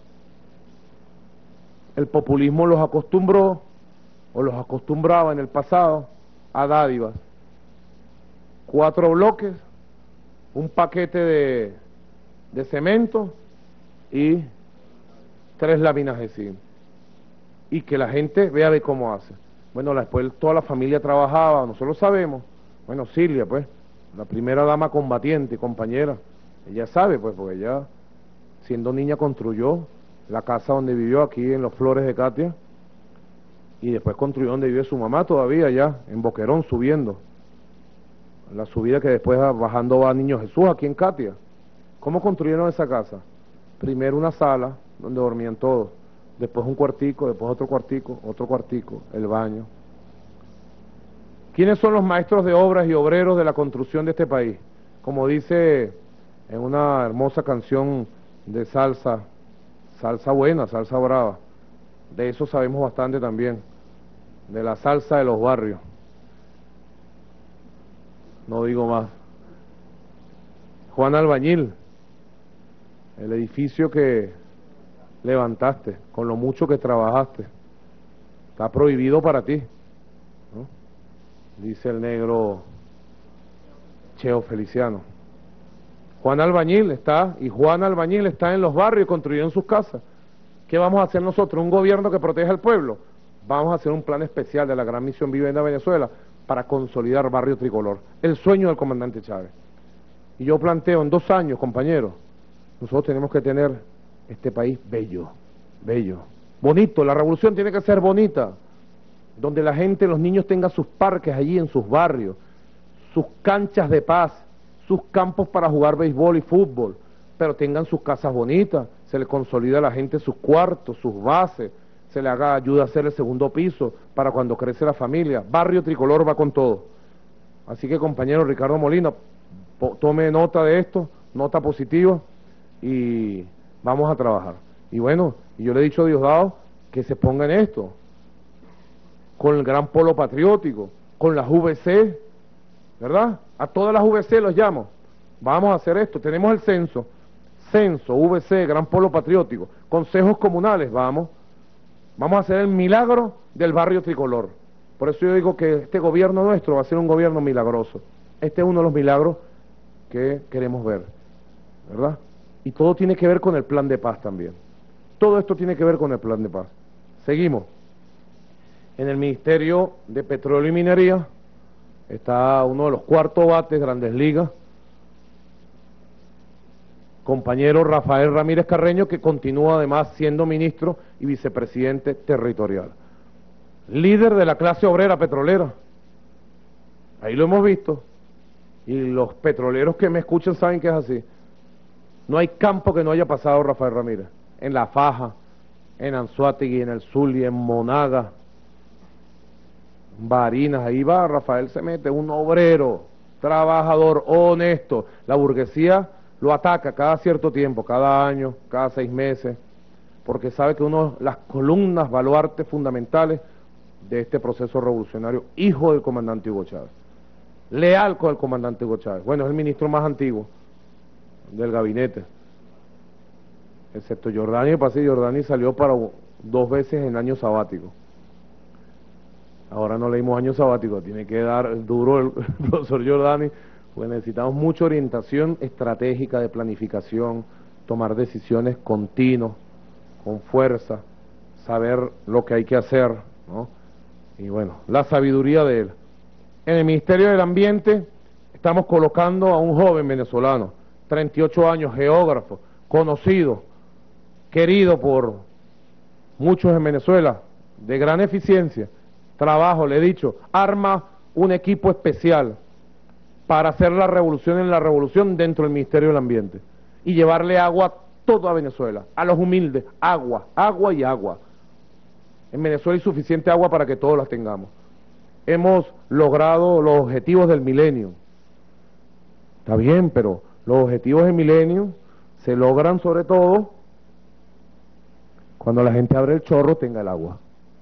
El populismo los acostumbró, o los acostumbraba en el pasado, a dádivas. Cuatro bloques, un paquete de, de cemento y tres láminas de zinc. Y que la gente vea de cómo hace. Bueno, después toda la familia trabajaba, nosotros lo sabemos. Bueno, Silvia, pues, la primera dama combatiente, compañera, ella sabe, pues, porque ella, siendo niña, construyó la casa donde vivió, aquí en Los Flores de Catia, y después construyó donde vive su mamá todavía, allá, en Boquerón, subiendo. La subida que después bajando va a Niño Jesús, aquí en Catia. ¿Cómo construyeron esa casa? Primero una sala, donde dormían todos, después un cuartico, después otro cuartico, otro cuartico, el baño. ¿Quiénes son los maestros de obras y obreros de la construcción de este país? Como dice en una hermosa canción de salsa, salsa buena, salsa brava, de eso sabemos bastante también, de la salsa de los barrios. No digo más. Juan Albañil, el edificio que levantaste, con lo mucho que trabajaste, está prohibido para ti, ¿no? Dice el negro Cheo Feliciano. Juan Albañil está, y Juan Albañil está en los barrios construyendo sus casas. ¿Qué vamos a hacer nosotros? ¿Un gobierno que proteja al pueblo? Vamos a hacer un plan especial de la Gran Misión Vivienda Venezuela para consolidar Barrio Tricolor, el sueño del comandante Chávez. Y yo planteo en dos años, compañeros, nosotros tenemos que tener este país bello, bello, bonito. La revolución tiene que ser bonita, donde la gente, los niños tengan sus parques allí en sus barrios, sus canchas de paz, sus campos para jugar béisbol y fútbol, pero tengan sus casas bonitas, se le consolida a la gente sus cuartos, sus bases, se le haga ayuda a hacer el segundo piso para cuando crece la familia. Barrio Tricolor va con todo. Así que, compañero Ricardo Molina, tome nota de esto, nota positiva, y vamos a trabajar. Y bueno, y yo le he dicho a Diosdado que se ponga en esto, con el gran polo patriótico, con las U V C, ¿verdad? A todas las U V C los llamo. Vamos a hacer esto. Tenemos el censo, censo, U V C, gran polo patriótico, consejos comunales, vamos. Vamos a hacer el milagro del Barrio Tricolor. Por eso yo digo que este gobierno nuestro va a ser un gobierno milagroso. Este es uno de los milagros que queremos ver, ¿verdad? Y todo tiene que ver con el plan de paz también. Todo esto tiene que ver con el plan de paz. Seguimos. En el Ministerio de Petróleo y Minería está uno de los cuartos bates Grandes Ligas, compañero Rafael Ramírez Carreño, que continúa además siendo ministro y vicepresidente territorial. Líder de la clase obrera petrolera. Ahí lo hemos visto. Y los petroleros que me escuchan saben que es así. No hay campo que no haya pasado Rafael Ramírez. En La Faja, en Anzoátegui, en el Zulia, en Monaga, Barinas, ahí va Rafael Semete, un obrero, trabajador, honesto. La burguesía lo ataca cada cierto tiempo, cada año, cada seis meses, porque sabe que uno de las columnas, baluartes fundamentales de este proceso revolucionario, hijo del comandante Hugo Chávez, leal con el comandante Hugo Chávez. Bueno, es el ministro más antiguo del gabinete, excepto Giordani. Pase, Giordani salió para dos veces en año sabático. Ahora no leímos año sabático, tiene que dar duro el, el profesor Giordani, pues necesitamos mucha orientación estratégica de planificación, tomar decisiones continuas, con fuerza, saber lo que hay que hacer, ¿no? Y bueno, la sabiduría de él. En el Ministerio del Ambiente estamos colocando a un joven venezolano, treinta y ocho años, geógrafo, conocido, querido por muchos en Venezuela, de gran eficiencia, trabajo, le he dicho, arma un equipo especial para hacer la revolución en la revolución dentro del Ministerio del Ambiente y llevarle agua a toda Venezuela, a los humildes, agua, agua y agua. En Venezuela hay suficiente agua para que todos las tengamos. Hemos logrado los objetivos del milenio. Está bien, pero los objetivos del milenio se logran sobre todo cuando la gente abre el chorro, tenga el agua.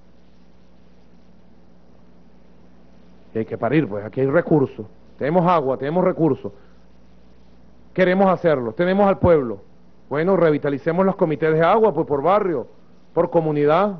Y hay que parir, pues aquí hay recursos. Tenemos agua, tenemos recursos. Queremos hacerlo, tenemos al pueblo. Bueno, revitalicemos los comités de agua, pues por barrio, por comunidad.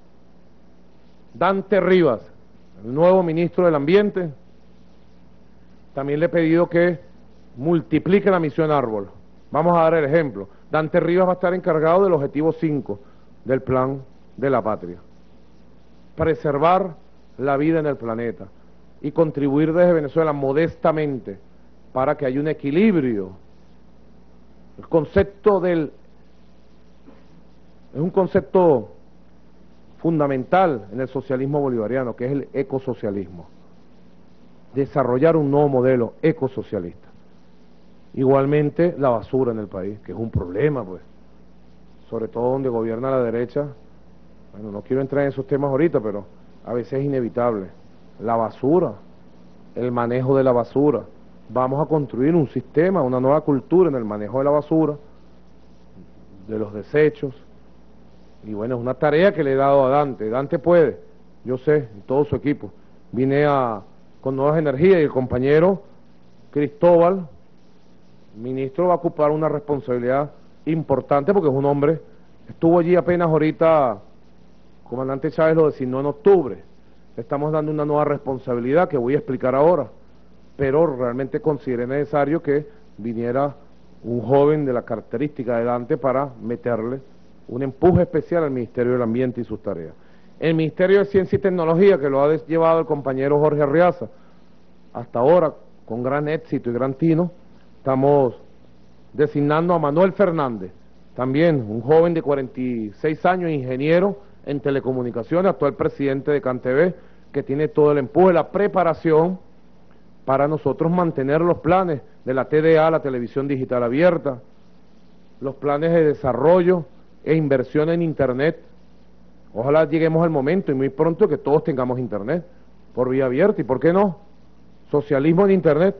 Dante Rivas, el nuevo ministro del Ambiente, también le he pedido que multiplique la misión árbol. Vamos a dar el ejemplo. Dante Rivas va a estar encargado del objetivo cinco del plan de la patria. Preservar la vida en el planeta y contribuir desde Venezuela modestamente para que haya un equilibrio. El concepto del... es un concepto fundamental en el socialismo bolivariano, que es el ecosocialismo. Desarrollar un nuevo modelo ecosocialista. Igualmente la basura en el país, que es un problema, pues, sobre todo donde gobierna la derecha. Bueno, no quiero entrar en esos temas ahorita, pero a veces es inevitable. La basura, el manejo de la basura. Vamos a construir un sistema, una nueva cultura en el manejo de la basura, de los desechos. Y bueno, es una tarea que le he dado a Dante. Dante puede, yo sé, en todo su equipo. Vine a, con nuevas energías y el compañero Cristóbal, ministro, va a ocupar una responsabilidad importante porque es un hombre, estuvo allí apenas ahorita, comandante Chávez lo designó en octubre. Le estamos dando una nueva responsabilidad que voy a explicar ahora, pero realmente consideré necesario que viniera un joven de la característica de Dante para meterle un empuje especial al Ministerio del Ambiente y sus tareas. El Ministerio de Ciencia y Tecnología, que lo ha llevado el compañero Jorge Arriaza, hasta ahora con gran éxito y gran tino, estamos designando a Manuel Fernández, también un joven de cuarenta y seis años, ingeniero en telecomunicaciones, actual presidente de CanTV, que tiene todo el empuje, la preparación para nosotros mantener los planes de la T D A, la televisión digital abierta, los planes de desarrollo e inversión en Internet. Ojalá lleguemos al momento y muy pronto que todos tengamos Internet por vía abierta. ¿Y por qué no? Socialismo en Internet.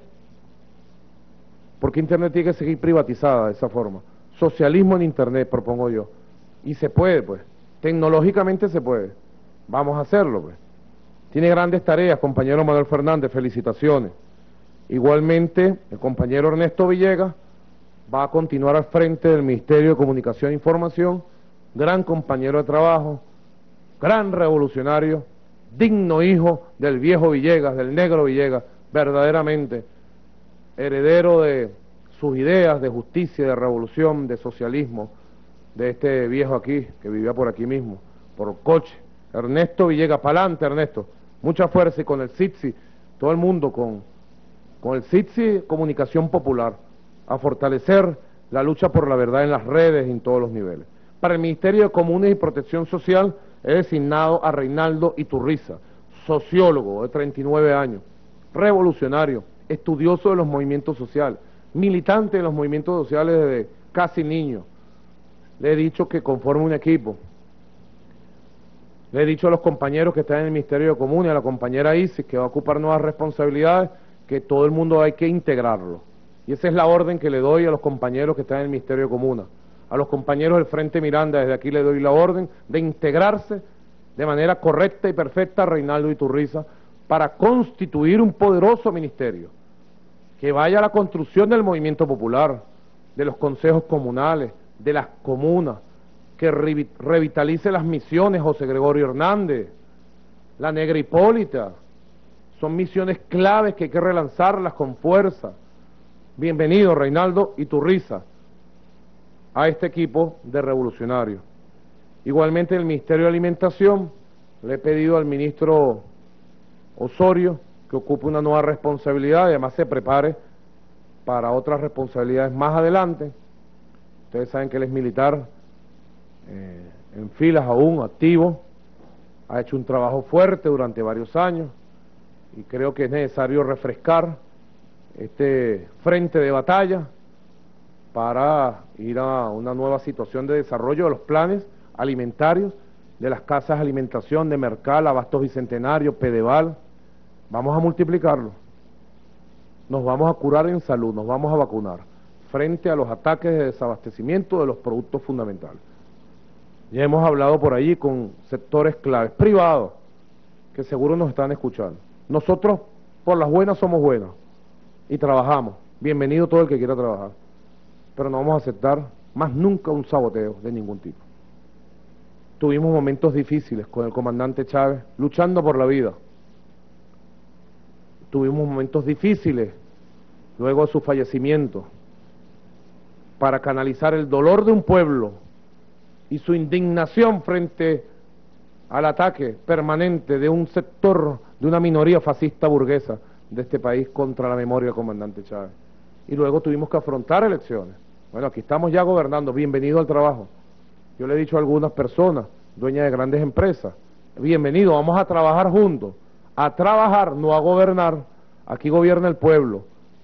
¿Por qué Internet tiene que seguir privatizada de esa forma? Socialismo en Internet, propongo yo. Y se puede, pues. Tecnológicamente se puede. Vamos a hacerlo, pues. Tiene grandes tareas, compañero Manuel Fernández, felicitaciones. Igualmente, el compañero Ernesto Villegas va a continuar al frente del Ministerio de Comunicación e Información, gran compañero de trabajo, gran revolucionario, digno hijo del viejo Villegas, del negro Villegas, verdaderamente heredero de sus ideas de justicia, de revolución, de socialismo, de este viejo aquí, que vivía por aquí mismo, por Coche. Ernesto Villegas, pa'lante Ernesto, mucha fuerza, y con el SITSI, todo el mundo con, con el SITSI, Comunicación Popular, a fortalecer la lucha por la verdad en las redes y en todos los niveles. Para el Ministerio de Comunes y Protección Social he designado a Reinaldo Iturriza, sociólogo de treinta y nueve años, revolucionario, estudioso de los movimientos sociales, militante de los movimientos sociales desde casi niño. Le he dicho que conforme un equipo, Le he dicho a los compañeros que están en el Ministerio de Comuna y a la compañera Isis, que va a ocupar nuevas responsabilidades, que todo el mundo hay que integrarlo. Y esa es la orden que le doy a los compañeros que están en el Ministerio de Comuna. A los compañeros del Frente Miranda, desde aquí le doy la orden de integrarse de manera correcta y perfecta a Reinaldo Iturriza para constituir un poderoso ministerio que vaya a la construcción del movimiento popular, de los consejos comunales, de las comunas, que revitalice las misiones José Gregorio Hernández, la Negra Hipólita. Son misiones claves que hay que relanzarlas con fuerza. Bienvenido, Reinaldo Iturriza, a este equipo de revolucionarios. Igualmente, el Ministerio de Alimentación, le he pedido al ministro Osorio que ocupe una nueva responsabilidad y además se prepare para otras responsabilidades más adelante. Ustedes saben que él es militar, eh, en filas aún, activo, ha hecho un trabajo fuerte durante varios años y creo que es necesario refrescar este frente de batalla para ir a una nueva situación de desarrollo de los planes alimentarios, de las casas de alimentación, de Mercal, Abastos Bicentenario, Pedeval. Vamos a multiplicarlo, nos vamos a curar en salud, nos vamos a vacunar frente a los ataques de desabastecimiento de los productos fundamentales. Ya hemos hablado por allí con sectores claves, privados, que seguro nos están escuchando. Nosotros, por las buenas, somos buenos y trabajamos. Bienvenido todo el que quiera trabajar, pero no vamos a aceptar más nunca un saboteo de ningún tipo. Tuvimos momentos difíciles con el comandante Chávez, luchando por la vida. Tuvimos momentos difíciles luego de su fallecimiento, para canalizar el dolor de un pueblo y su indignación frente al ataque permanente de un sector, de una minoría fascista burguesa de este país contra la memoria del comandante Chávez. Y luego tuvimos que afrontar elecciones. Bueno, aquí estamos ya gobernando, bienvenido al trabajo. Yo le he dicho a algunas personas, dueñas de grandes empresas, bienvenido, vamos a trabajar juntos, a trabajar, no a gobernar. Aquí gobierna el pueblo.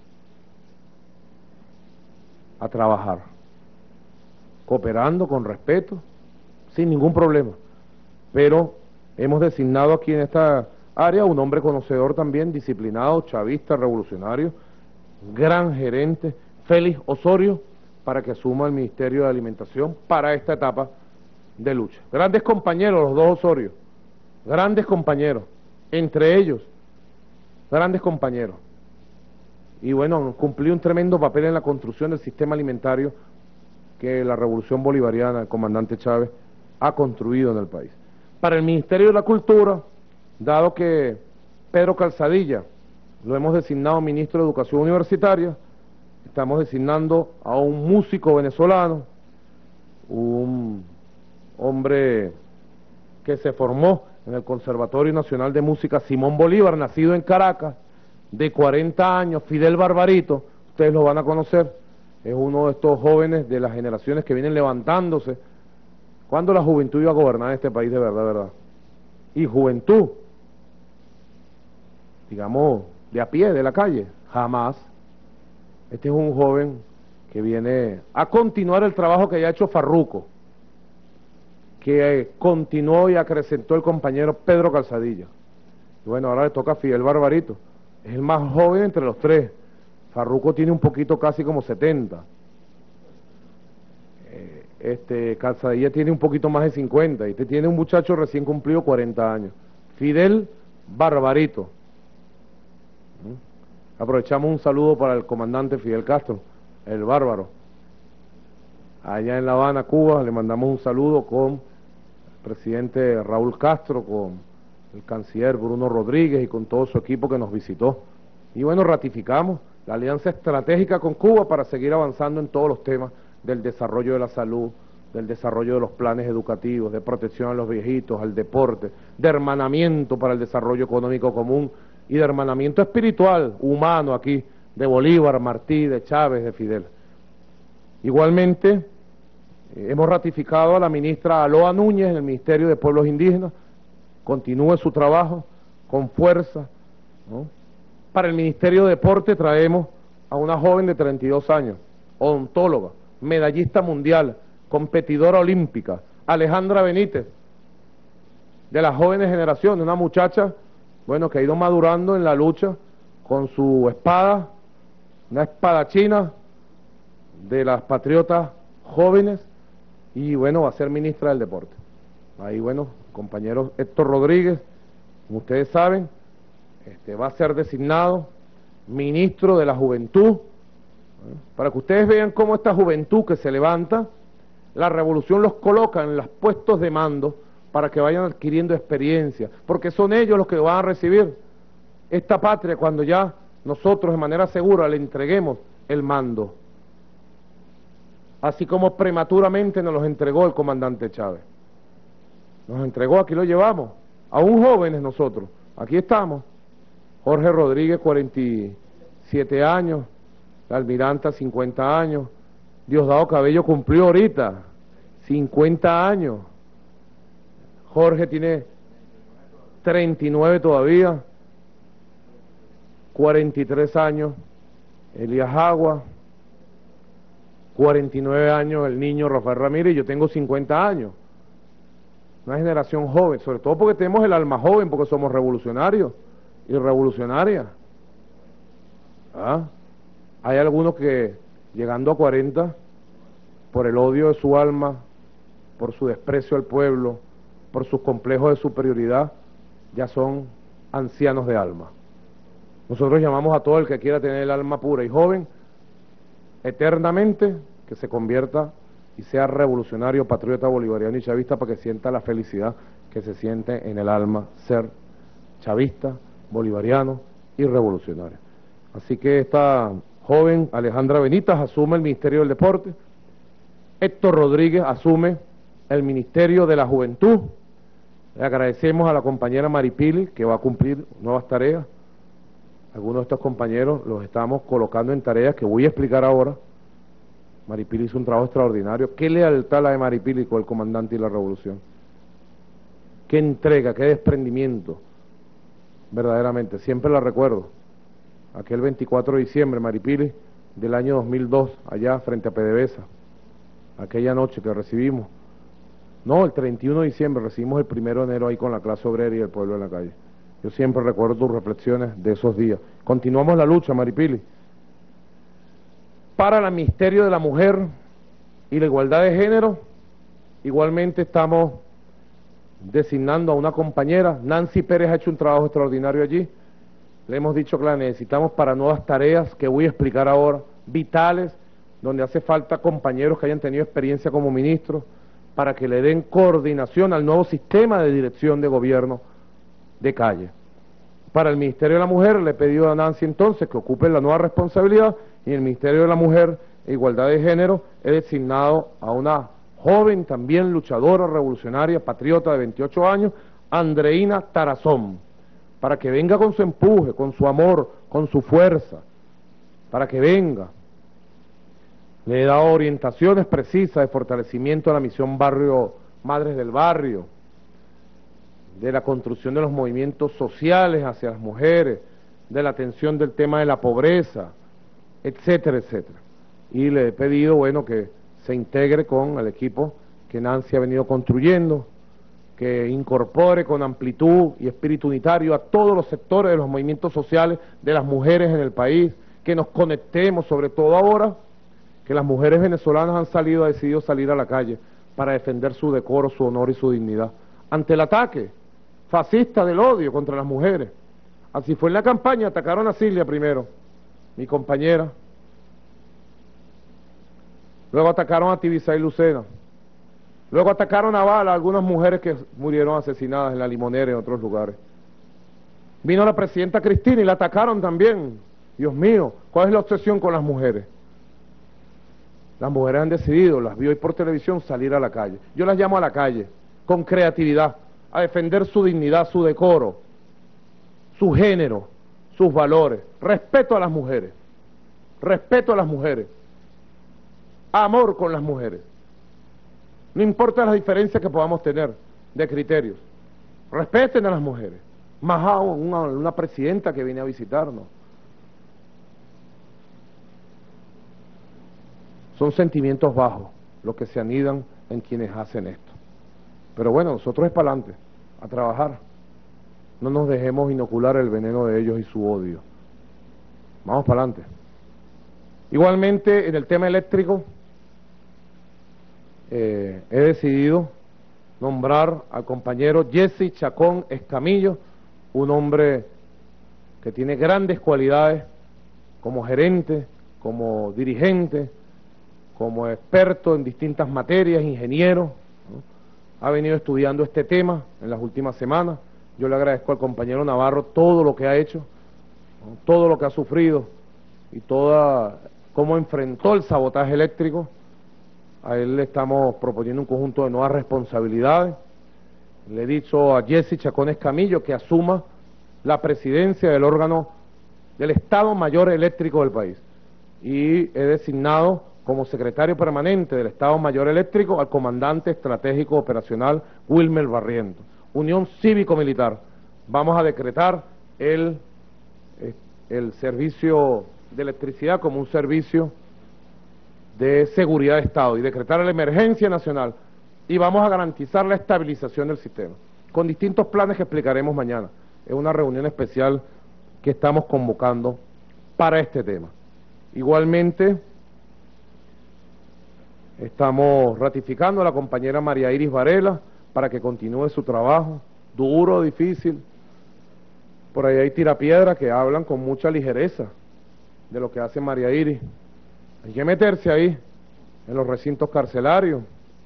A trabajar, cooperando con respeto, sin ningún problema. Pero hemos designado aquí en esta área un hombre conocedor también, disciplinado, chavista, revolucionario, gran gerente, Félix Osorio, para que asuma el Ministerio de Alimentación para esta etapa de lucha. Grandes compañeros, los dos Osorio, grandes compañeros, entre ellos, grandes compañeros. Y bueno, cumplió un tremendo papel en la construcción del sistema alimentario que la Revolución Bolivariana, el comandante Chávez, ha construido en el país. Para el Ministerio de la Cultura, dado que Pedro Calzadilla lo hemos designado ministro de Educación Universitaria, estamos designando a un músico venezolano, un hombre que se formó en el Conservatorio Nacional de Música Simón Bolívar, nacido en Caracas, de cuarenta años, Fidel Barbarito, ustedes lo van a conocer, es uno de estos jóvenes de las generaciones que vienen levantándose, cuando la juventud iba a gobernar este país de verdad, verdad, y juventud, digamos, de a pie, de la calle, jamás. Este es un joven que viene a continuar el trabajo que ya ha hecho Farruco, que eh, continuó y acrecentó el compañero Pedro Calzadilla. Y bueno, ahora le toca a Fidel Barbarito. Es el más joven entre los tres. Farruco tiene un poquito casi como setenta. Eh, este, Calzadilla tiene un poquito más de cincuenta. Y este tiene un muchacho recién cumplido cuarenta años. Fidel Barbarito. ¿Mm? Aprovechamos un saludo para el comandante Fidel Castro, el bárbaro. Allá en La Habana, Cuba, le mandamos un saludo con el presidente Raúl Castro, con el canciller Bruno Rodríguez y con todo su equipo que nos visitó. Y bueno, ratificamos la alianza estratégica con Cuba para seguir avanzando en todos los temas del desarrollo de la salud, del desarrollo de los planes educativos, de protección a los viejitos, al deporte, de hermanamiento para el desarrollo económico común y de hermanamiento espiritual, humano aquí, de Bolívar, Martí, de Chávez, de Fidel. Igualmente, eh, hemos ratificado a la ministra Aloa Núñez en el Ministerio de Pueblos Indígenas, continúe su trabajo con fuerza, ¿no? Para el Ministerio de Deporte traemos a una joven de treinta y dos años, odontóloga, medallista mundial, competidora olímpica, Alejandra Benítez, de las jóvenes generaciones, una muchacha, bueno, que ha ido madurando en la lucha con su espada, una espada china de las patriotas jóvenes, y bueno, va a ser ministra del deporte. Ahí, bueno, compañero Héctor Rodríguez, como ustedes saben, este, va a ser designado ministro de la juventud, ¿eh? Para que ustedes vean cómo esta juventud que se levanta, la revolución los coloca en los puestos de mando para que vayan adquiriendo experiencia, porque son ellos los que van a recibir esta patria cuando ya nosotros de manera segura le entreguemos el mando, así como prematuramente nos los entregó el comandante Chávez. Nos entregó, aquí lo llevamos, aún jóvenes nosotros, aquí estamos. Jorge Rodríguez, cuarenta y siete años, la Almiranta, cincuenta años, Diosdado Cabello cumplió ahorita cincuenta años, Jorge tiene treinta y nueve todavía, cuarenta y tres años, Elías Agua, cuarenta y nueve años el niño Rafael Ramírez, y yo tengo cincuenta años. Una generación joven, sobre todo porque tenemos el alma joven, porque somos revolucionarios y revolucionarias. ¿Ah? Hay algunos que, llegando a cuarenta, por el odio de su alma, por su desprecio al pueblo, por sus complejos de superioridad, ya son ancianos de alma. Nosotros llamamos a todo el que quiera tener el alma pura y joven, eternamente, que se convierta y sea revolucionario, patriota, bolivariano y chavista, para que sienta la felicidad que se siente en el alma ser chavista, bolivariano y revolucionario. Así que esta joven Alejandra Benítez asume el Ministerio del Deporte, Héctor Rodríguez asume el Ministerio de la Juventud. Le agradecemos a la compañera Maripili, que va a cumplir nuevas tareas. Algunos de estos compañeros los estamos colocando en tareas que voy a explicar ahora. Maripili hizo un trabajo extraordinario. Qué lealtad la de Maripili con el comandante y la revolución. Qué entrega, qué desprendimiento. Verdaderamente, siempre la recuerdo. Aquel veinticuatro de diciembre, Maripili, del año dos mil dos, allá frente a PDVSA. Aquella noche que recibimos. No, el treinta y uno de diciembre, recibimos el primero de enero ahí con la clase obrera y el pueblo en la calle. Yo siempre recuerdo tus reflexiones de esos días. Continuamos la lucha, Maripili. Para el Ministerio de la Mujer y la Igualdad de Género, igualmente estamos designando a una compañera. Nancy Pérez ha hecho un trabajo extraordinario allí. Le hemos dicho que la necesitamos para nuevas tareas que voy a explicar ahora, vitales, donde hace falta compañeros que hayan tenido experiencia como ministros, para que le den coordinación al nuevo sistema de dirección de gobierno de calle. Para el Ministerio de la Mujer le he pedido a Nancy entonces que ocupe la nueva responsabilidad, y en el Ministerio de la Mujer e Igualdad de Género he designado a una joven también luchadora, revolucionaria, patriota de veintiocho años, Andreina Tarazón, para que venga con su empuje, con su amor, con su fuerza, para que venga. Le he dado orientaciones precisas de fortalecimiento a la misión Barrio Madres del Barrio, de la construcción de los movimientos sociales hacia las mujeres, de la atención del tema de la pobreza, etcétera, etcétera. Y le he pedido, bueno, que se integre con el equipo que Nancy ha venido construyendo, que incorpore con amplitud y espíritu unitario a todos los sectores de los movimientos sociales de las mujeres en el país, que nos conectemos, sobre todo ahora, que las mujeres venezolanas han salido, han decidido salir a la calle para defender su decoro, su honor y su dignidad, ante el ataque fascista del odio contra las mujeres. Así fue en la campaña, atacaron a Silvia primero, mi compañera, luego atacaron a Tibisay Lucena, luego atacaron a bala a algunas mujeres que murieron asesinadas en La Limonera y en otros lugares. Vino la presidenta Cristina y la atacaron también. Dios mío, ¿cuál es la obsesión con las mujeres? Las mujeres han decidido, las vi hoy por televisión, salir a la calle. Yo las llamo a la calle, con creatividad, a defender su dignidad, su decoro, su género, sus valores. Respeto a las mujeres, respeto a las mujeres, amor con las mujeres. No importa las diferencias que podamos tener de criterios, respeten a las mujeres. Más aún una, una presidenta que viene a visitarnos. Son sentimientos bajos los que se anidan en quienes hacen esto. Pero bueno, nosotros es para adelante. a trabajar. No nos dejemos inocular el veneno de ellos y su odio. Vamos para adelante. Igualmente, en el tema eléctrico, eh, he decidido nombrar al compañero Jesse Chacón Escamillo, un hombre que tiene grandes cualidades como gerente, como dirigente, como experto en distintas materias, ingeniero, ¿no? Ha venido estudiando este tema en las últimas semanas. Yo le agradezco al compañero Navarro todo lo que ha hecho, ¿no? Todo lo que ha sufrido y toda cómo enfrentó el sabotaje eléctrico. A él le estamos proponiendo un conjunto de nuevas responsabilidades. Le he dicho a Jesse Chacón Escamillo que asuma la presidencia del órgano del Estado Mayor Eléctrico del país. Y he designado como secretario permanente del Estado Mayor Eléctrico al comandante estratégico operacional Wilmer Barrientos. Unión cívico-militar. Vamos a decretar el, el servicio de electricidad como un servicio de seguridad de Estado y decretar la emergencia nacional, y vamos a garantizar la estabilización del sistema, con distintos planes que explicaremos mañana. Es una reunión especial que estamos convocando para este tema. Igualmente, estamos ratificando a la compañera María Iris Varela para que continúe su trabajo, duro, difícil. Por ahí hay tirapiedras que hablan con mucha ligereza de lo que hace María Iris. Hay que meterse ahí, en los recintos carcelarios.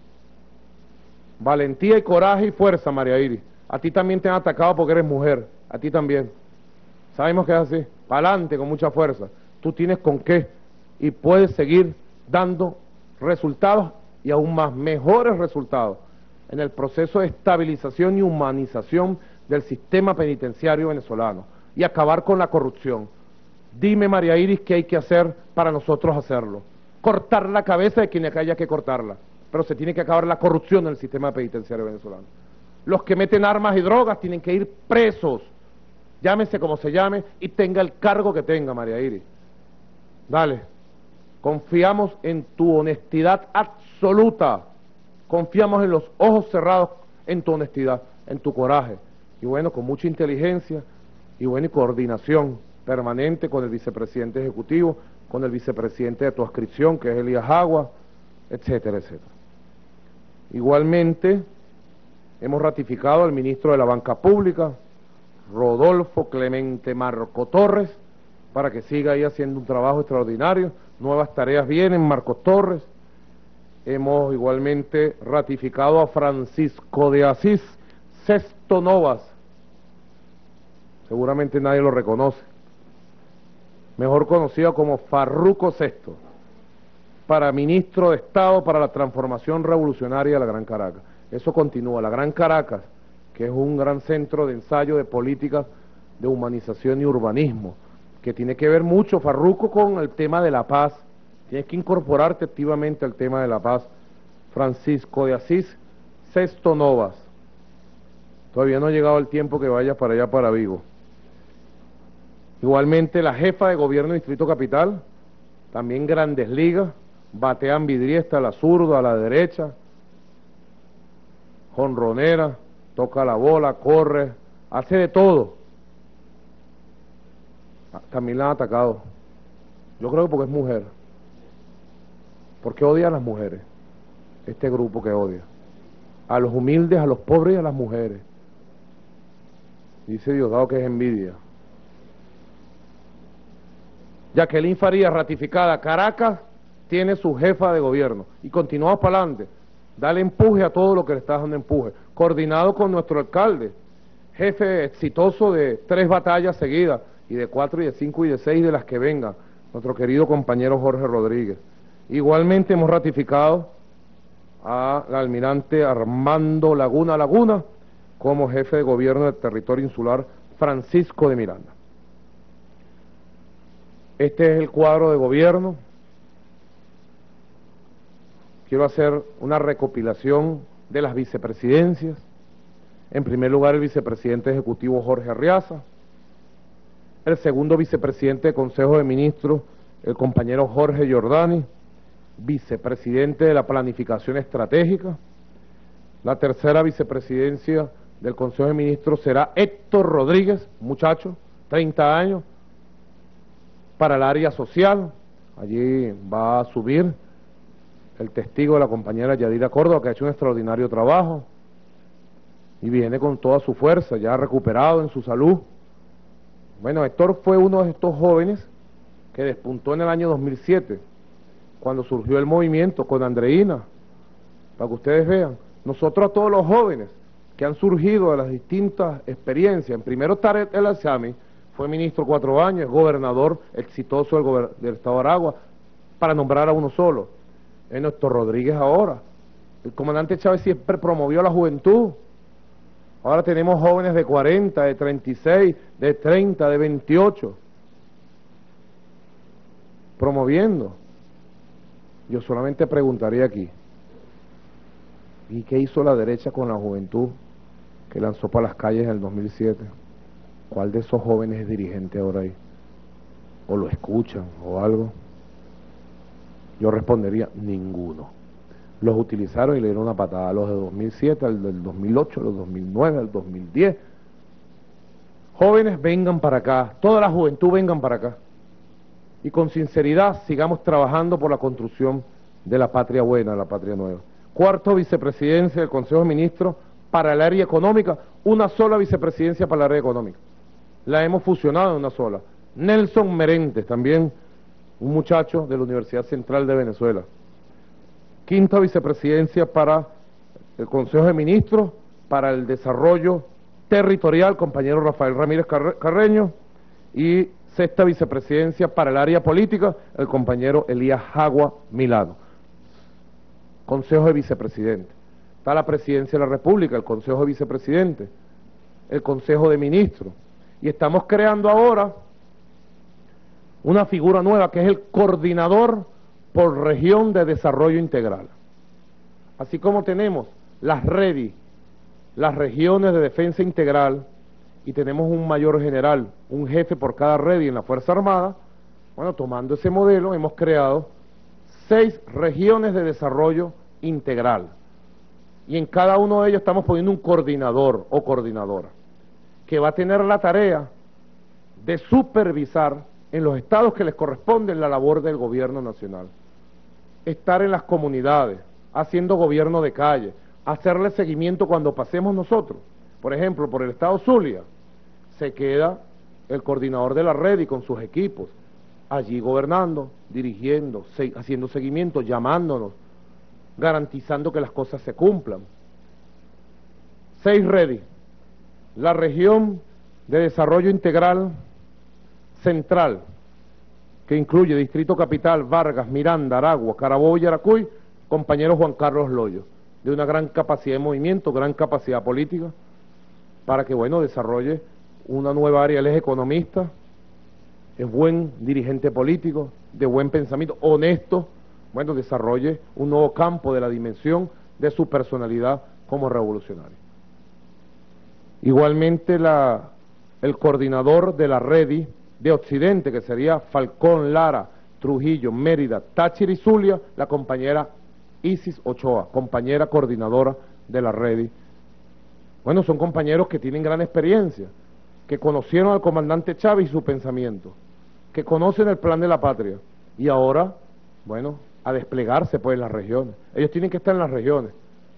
Valentía y coraje y fuerza, María Iris. A ti también te han atacado porque eres mujer, a ti también. Sabemos que es así, para adelante con mucha fuerza. Tú tienes con qué y puedes seguir dando resultados y aún más mejores resultados en el proceso de estabilización y humanización del sistema penitenciario venezolano y acabar con la corrupción. Dime, María Iris, qué hay que hacer para nosotros hacerlo. Cortar la cabeza de quienes haya que cortarla, pero se tiene que acabar la corrupción en el sistema penitenciario venezolano. Los que meten armas y drogas tienen que ir presos, llámese como se llame, y tenga el cargo que tenga, María Iris. Dale, confiamos en tu honestidad absoluta, confiamos en los ojos cerrados en tu honestidad, en tu coraje, y bueno, con mucha inteligencia, y bueno, y coordinación permanente con el vicepresidente ejecutivo, con el vicepresidente de tu adscripción, que es Elías Agua, etcétera, etcétera. Igualmente, hemos ratificado al ministro de la Banca Pública, Rodolfo Clemente Marco Torres, para que siga ahí haciendo un trabajo extraordinario. Nuevas tareas vienen, Marcos Torres. Hemos igualmente ratificado a Francisco de Asís Sesto Novas. Seguramente nadie lo reconoce. Mejor conocido como Farruco Sexto, para ministro de Estado para la transformación revolucionaria de la Gran Caracas. Eso continúa. La Gran Caracas, que es un gran centro de ensayo de políticas de humanización y urbanismo, que tiene que ver mucho, Farruco, con el tema de la paz. Tienes que incorporarte activamente al tema de la paz. Francisco de Asís Sesto Novas. Todavía no ha llegado el tiempo que vayas para allá, para Vigo. Igualmente la jefa de gobierno del Distrito Capital, también Grandes Ligas, batea ambidiestra a la zurda, a la derecha, jonronera, toca la bola, corre, hace de todo. También la han atacado. Yo creo que porque es mujer. ¿Por qué odia a las mujeres? Este grupo que odia. A los humildes, a los pobres y a las mujeres. Dice Diosdado que es envidia. Jacqueline Farías, ratificada. Caracas tiene su jefa de gobierno. Y continuamos para adelante. Dale empuje a todo lo que le está dando empuje. Coordinado con nuestro alcalde, jefe exitoso de tres batallas seguidas, y de cuatro, y de cinco, y de seis de las que vengan, nuestro querido compañero Jorge Rodríguez. Igualmente hemos ratificado al almirante Armando Laguna Laguna como jefe de gobierno del territorio insular Francisco de Miranda. Este es el cuadro de gobierno. Quiero hacer una recopilación de las vicepresidencias. En primer lugar, el vicepresidente ejecutivo Jorge Arriaza. El segundo vicepresidente de Consejo de Ministros, el compañero Jorge Jordani, vicepresidente de la Planificación Estratégica. La tercera vicepresidencia del Consejo de Ministros será Héctor Rodríguez, muchacho, treinta años, para el área social. Allí va a subir el testigo de la compañera Yadira Córdoba, que ha hecho un extraordinario trabajo y viene con toda su fuerza, ya recuperado en su salud. Bueno, Héctor fue uno de estos jóvenes que despuntó en el año dos mil siete, cuando surgió el movimiento con Andreina, para que ustedes vean. Nosotros a todos los jóvenes que han surgido de las distintas experiencias, en primero Tarek El Aissami, fue ministro cuatro años, es gobernador exitoso del, gober del estado de Aragua, para nombrar a uno solo. Es Héctor Rodríguez ahora. El comandante Chávez siempre promovió a la juventud. Ahora tenemos jóvenes de cuarenta, de treinta y seis, de treinta, de veintiocho, promoviendo. Yo solamente preguntaría aquí, ¿y qué hizo la derecha con la juventud que lanzó para las calles en el dos mil siete? ¿Cuál de esos jóvenes es dirigente ahora ahí? ¿O lo escuchan o algo? Yo respondería, ninguno. Los utilizaron y le dieron una patada a los de dos mil siete, al del dos mil ocho, a los dos mil nueve, al dos mil diez. Jóvenes, vengan para acá, toda la juventud vengan para acá. Y con sinceridad sigamos trabajando por la construcción de la patria buena, la patria nueva. Cuarto, vicepresidencia del Consejo de Ministros para el área económica, una sola vicepresidencia para el área económica. La hemos fusionado en una sola. Nelson Merentes, también un muchacho de la Universidad Central de Venezuela. Quinta vicepresidencia para el Consejo de Ministros para el Desarrollo Territorial, compañero Rafael Ramírez Carreño, y sexta vicepresidencia para el área política, el compañero Elías Jagua Milano. Consejo de Vicepresidentes. Está la Presidencia de la República, el Consejo de Vicepresidentes, el Consejo de Ministros. Y estamos creando ahora una figura nueva que es el Coordinador por Región de Desarrollo Integral. Así como tenemos las REDI, las Regiones de Defensa Integral, y tenemos un mayor general, un jefe por cada REDI en la Fuerza Armada, bueno, tomando ese modelo hemos creado seis regiones de desarrollo integral. Y en cada uno de ellos estamos poniendo un coordinador o coordinadora, que va a tener la tarea de supervisar en los estados que les corresponde la labor del gobierno nacional. Estar en las comunidades, haciendo gobierno de calle, hacerle seguimiento cuando pasemos nosotros. Por ejemplo, por el estado Zulia, se queda el coordinador de la red y con sus equipos, allí gobernando, dirigiendo, se, haciendo seguimiento, llamándonos, garantizando que las cosas se cumplan. Seis redes. La región de desarrollo integral central, que incluye Distrito Capital, Vargas, Miranda, Aragua, Carabobo y Yaracuy, compañero Juan Carlos Loyo, de una gran capacidad de movimiento, gran capacidad política, para que, bueno, desarrolle una nueva área. Él es economista, es buen dirigente político, de buen pensamiento, honesto, bueno, desarrolle un nuevo campo de la dimensión de su personalidad como revolucionario. Igualmente la, el coordinador de la REDI de Occidente, que sería Falcón, Lara, Trujillo, Mérida, Táchira y Zulia, la compañera Isis Ochoa, compañera coordinadora de la REDI. Bueno, son compañeros que tienen gran experiencia, que conocieron al comandante Chávez y su pensamiento, que conocen el plan de la patria, y ahora, bueno, a desplegarse pues en las regiones. Ellos tienen que estar en las regiones.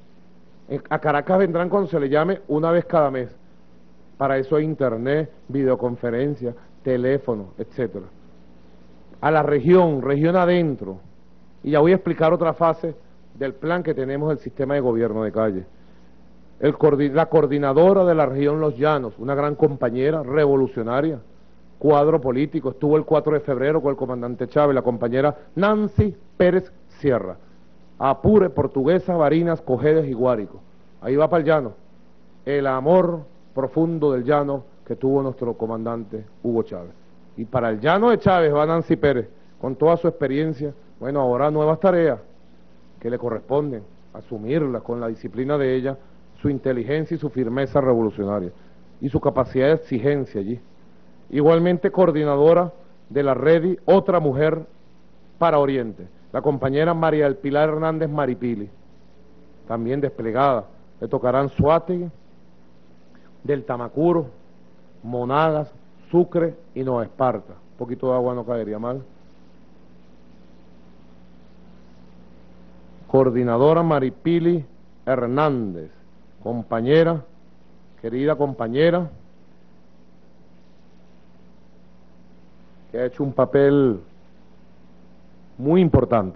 A Caracas vendrán cuando se le llame una vez cada mes. Para eso hay internet, videoconferencia, teléfono, etcétera. A la región, región adentro. Y ya voy a explicar otra fase del plan que tenemos del sistema de gobierno de calle. El, la coordinadora de la región Los Llanos, una gran compañera revolucionaria, cuadro político, estuvo el cuatro de febrero con el comandante Chávez, la compañera Nancy Pérez Sierra, Apure, Portuguesa, Barinas, Cojedes y Guárico. Ahí va para el llano, el amor profundo del llano que tuvo nuestro comandante Hugo Chávez. Y para el llano de Chávez va Nancy Pérez, con toda su experiencia, bueno, ahora nuevas tareas que le corresponden, asumirlas con la disciplina de ella, su inteligencia y su firmeza revolucionaria, y su capacidad de exigencia allí. Igualmente coordinadora de la REDI, otra mujer para Oriente, la compañera María del Pilar Hernández Maripili, también desplegada. Le tocarán Suátegui, del Tamacuro, Monagas, Sucre y Nueva Esparta. Un poquito de agua no caería mal. Coordinadora Maripili Hernández, compañera, querida compañera, que ha hecho un papel muy importante.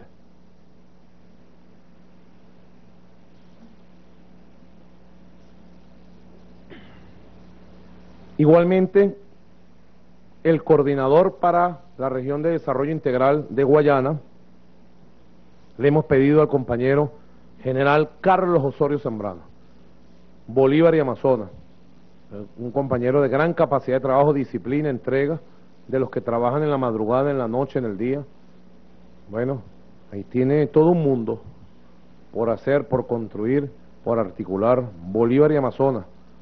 Igualmente, el coordinador para la región de desarrollo integral de Guayana, le hemos pedido al compañero general Carlos Osorio Zambrano, Bolívar y Amazonas, un compañero de gran capacidad de trabajo, disciplina, entrega, de los que trabajan en la madrugada, en la noche, en el día. Bueno, ahí tiene todo un mundo por hacer, por construir, por articular. Bolívar y Amazonas,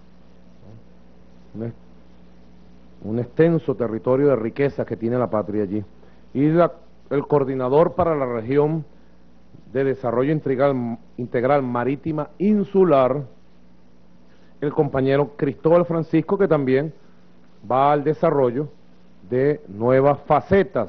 un, un extenso territorio de riqueza que tiene la patria allí. Y la, el coordinador para la región de desarrollo integral, integral marítima insular, el compañero Cristóbal Francisco, que también va al desarrollo de nuevas facetas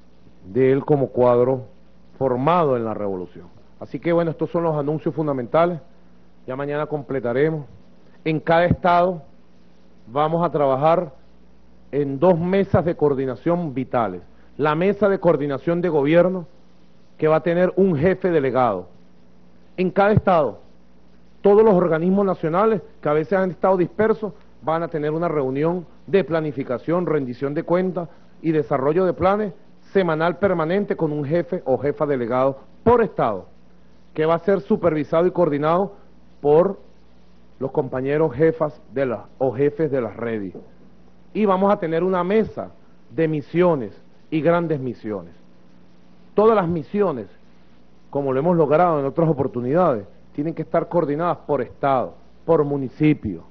de él como cuadro formado en la revolución. Así que bueno, estos son los anuncios fundamentales. Ya mañana completaremos. En cada estado vamos a trabajar en dos mesas de coordinación vitales. La mesa de coordinación de gobierno, que va a tener un jefe delegado. En cada estado, todos los organismos nacionales, que a veces han estado dispersos, van a tener una reunión de planificación, rendición de cuentas y desarrollo de planes semanal permanente con un jefe o jefa delegado por estado, que va a ser supervisado y coordinado por los compañeros jefas de la, o jefes de las redes. Y vamos a tener una mesa de misiones y grandes misiones. Todas las misiones, como lo hemos logrado en otras oportunidades, tienen que estar coordinadas por estado, por municipio,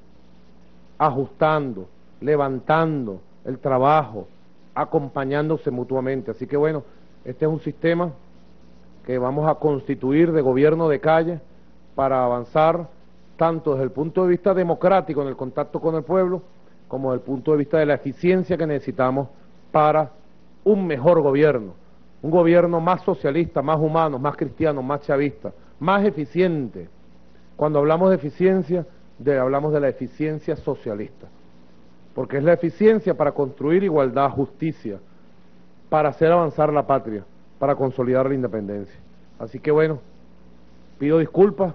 ajustando, levantando el trabajo, acompañándose mutuamente. Así que bueno, este es un sistema que vamos a constituir de gobierno de calle para avanzar tanto desde el punto de vista democrático en el contacto con el pueblo, como desde el punto de vista de la eficiencia que necesitamos para un mejor gobierno, un gobierno más socialista, más humano, más cristiano, más chavista, más eficiente. Cuando hablamos de eficiencia, de, hablamos de la eficiencia socialista, porque es la eficiencia para construir igualdad, justicia, para hacer avanzar la patria, para consolidar la independencia. Así que bueno, pido disculpas,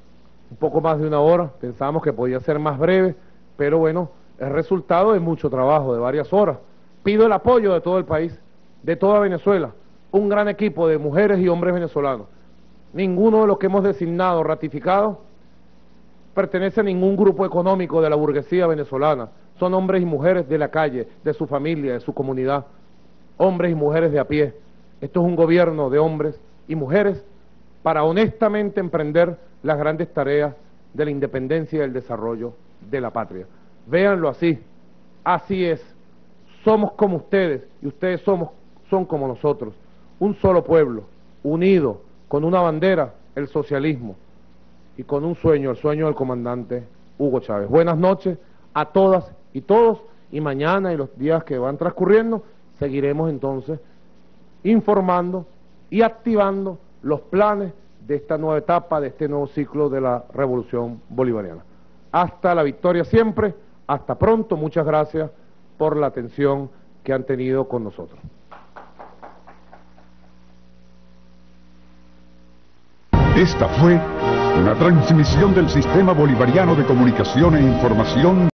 un poco más de una hora, pensábamos que podía ser más breve, pero bueno, es resultado de mucho trabajo, de varias horas. Pido el apoyo de todo el país, de toda Venezuela, un gran equipo de mujeres y hombres venezolanos. Ninguno de los que hemos designado, ratificado, pertenece a ningún grupo económico de la burguesía venezolana. Son hombres y mujeres de la calle, de su familia, de su comunidad, hombres y mujeres de a pie. Esto es un gobierno de hombres y mujeres para honestamente emprender las grandes tareas de la independencia y el desarrollo de la patria. Véanlo así, así es. Somos como ustedes y ustedes somos, son como nosotros. Un solo pueblo, unido, con una bandera, el socialismo, y con un sueño, el sueño del comandante Hugo Chávez. Buenas noches a todas y todos, y mañana y los días que van transcurriendo, seguiremos entonces informando y activando los planes de esta nueva etapa, de este nuevo ciclo de la Revolución Bolivariana. Hasta la victoria siempre, hasta pronto, muchas gracias por la atención que han tenido con nosotros. Esta fue una transmisión del Sistema Bolivariano de Comunicación e Información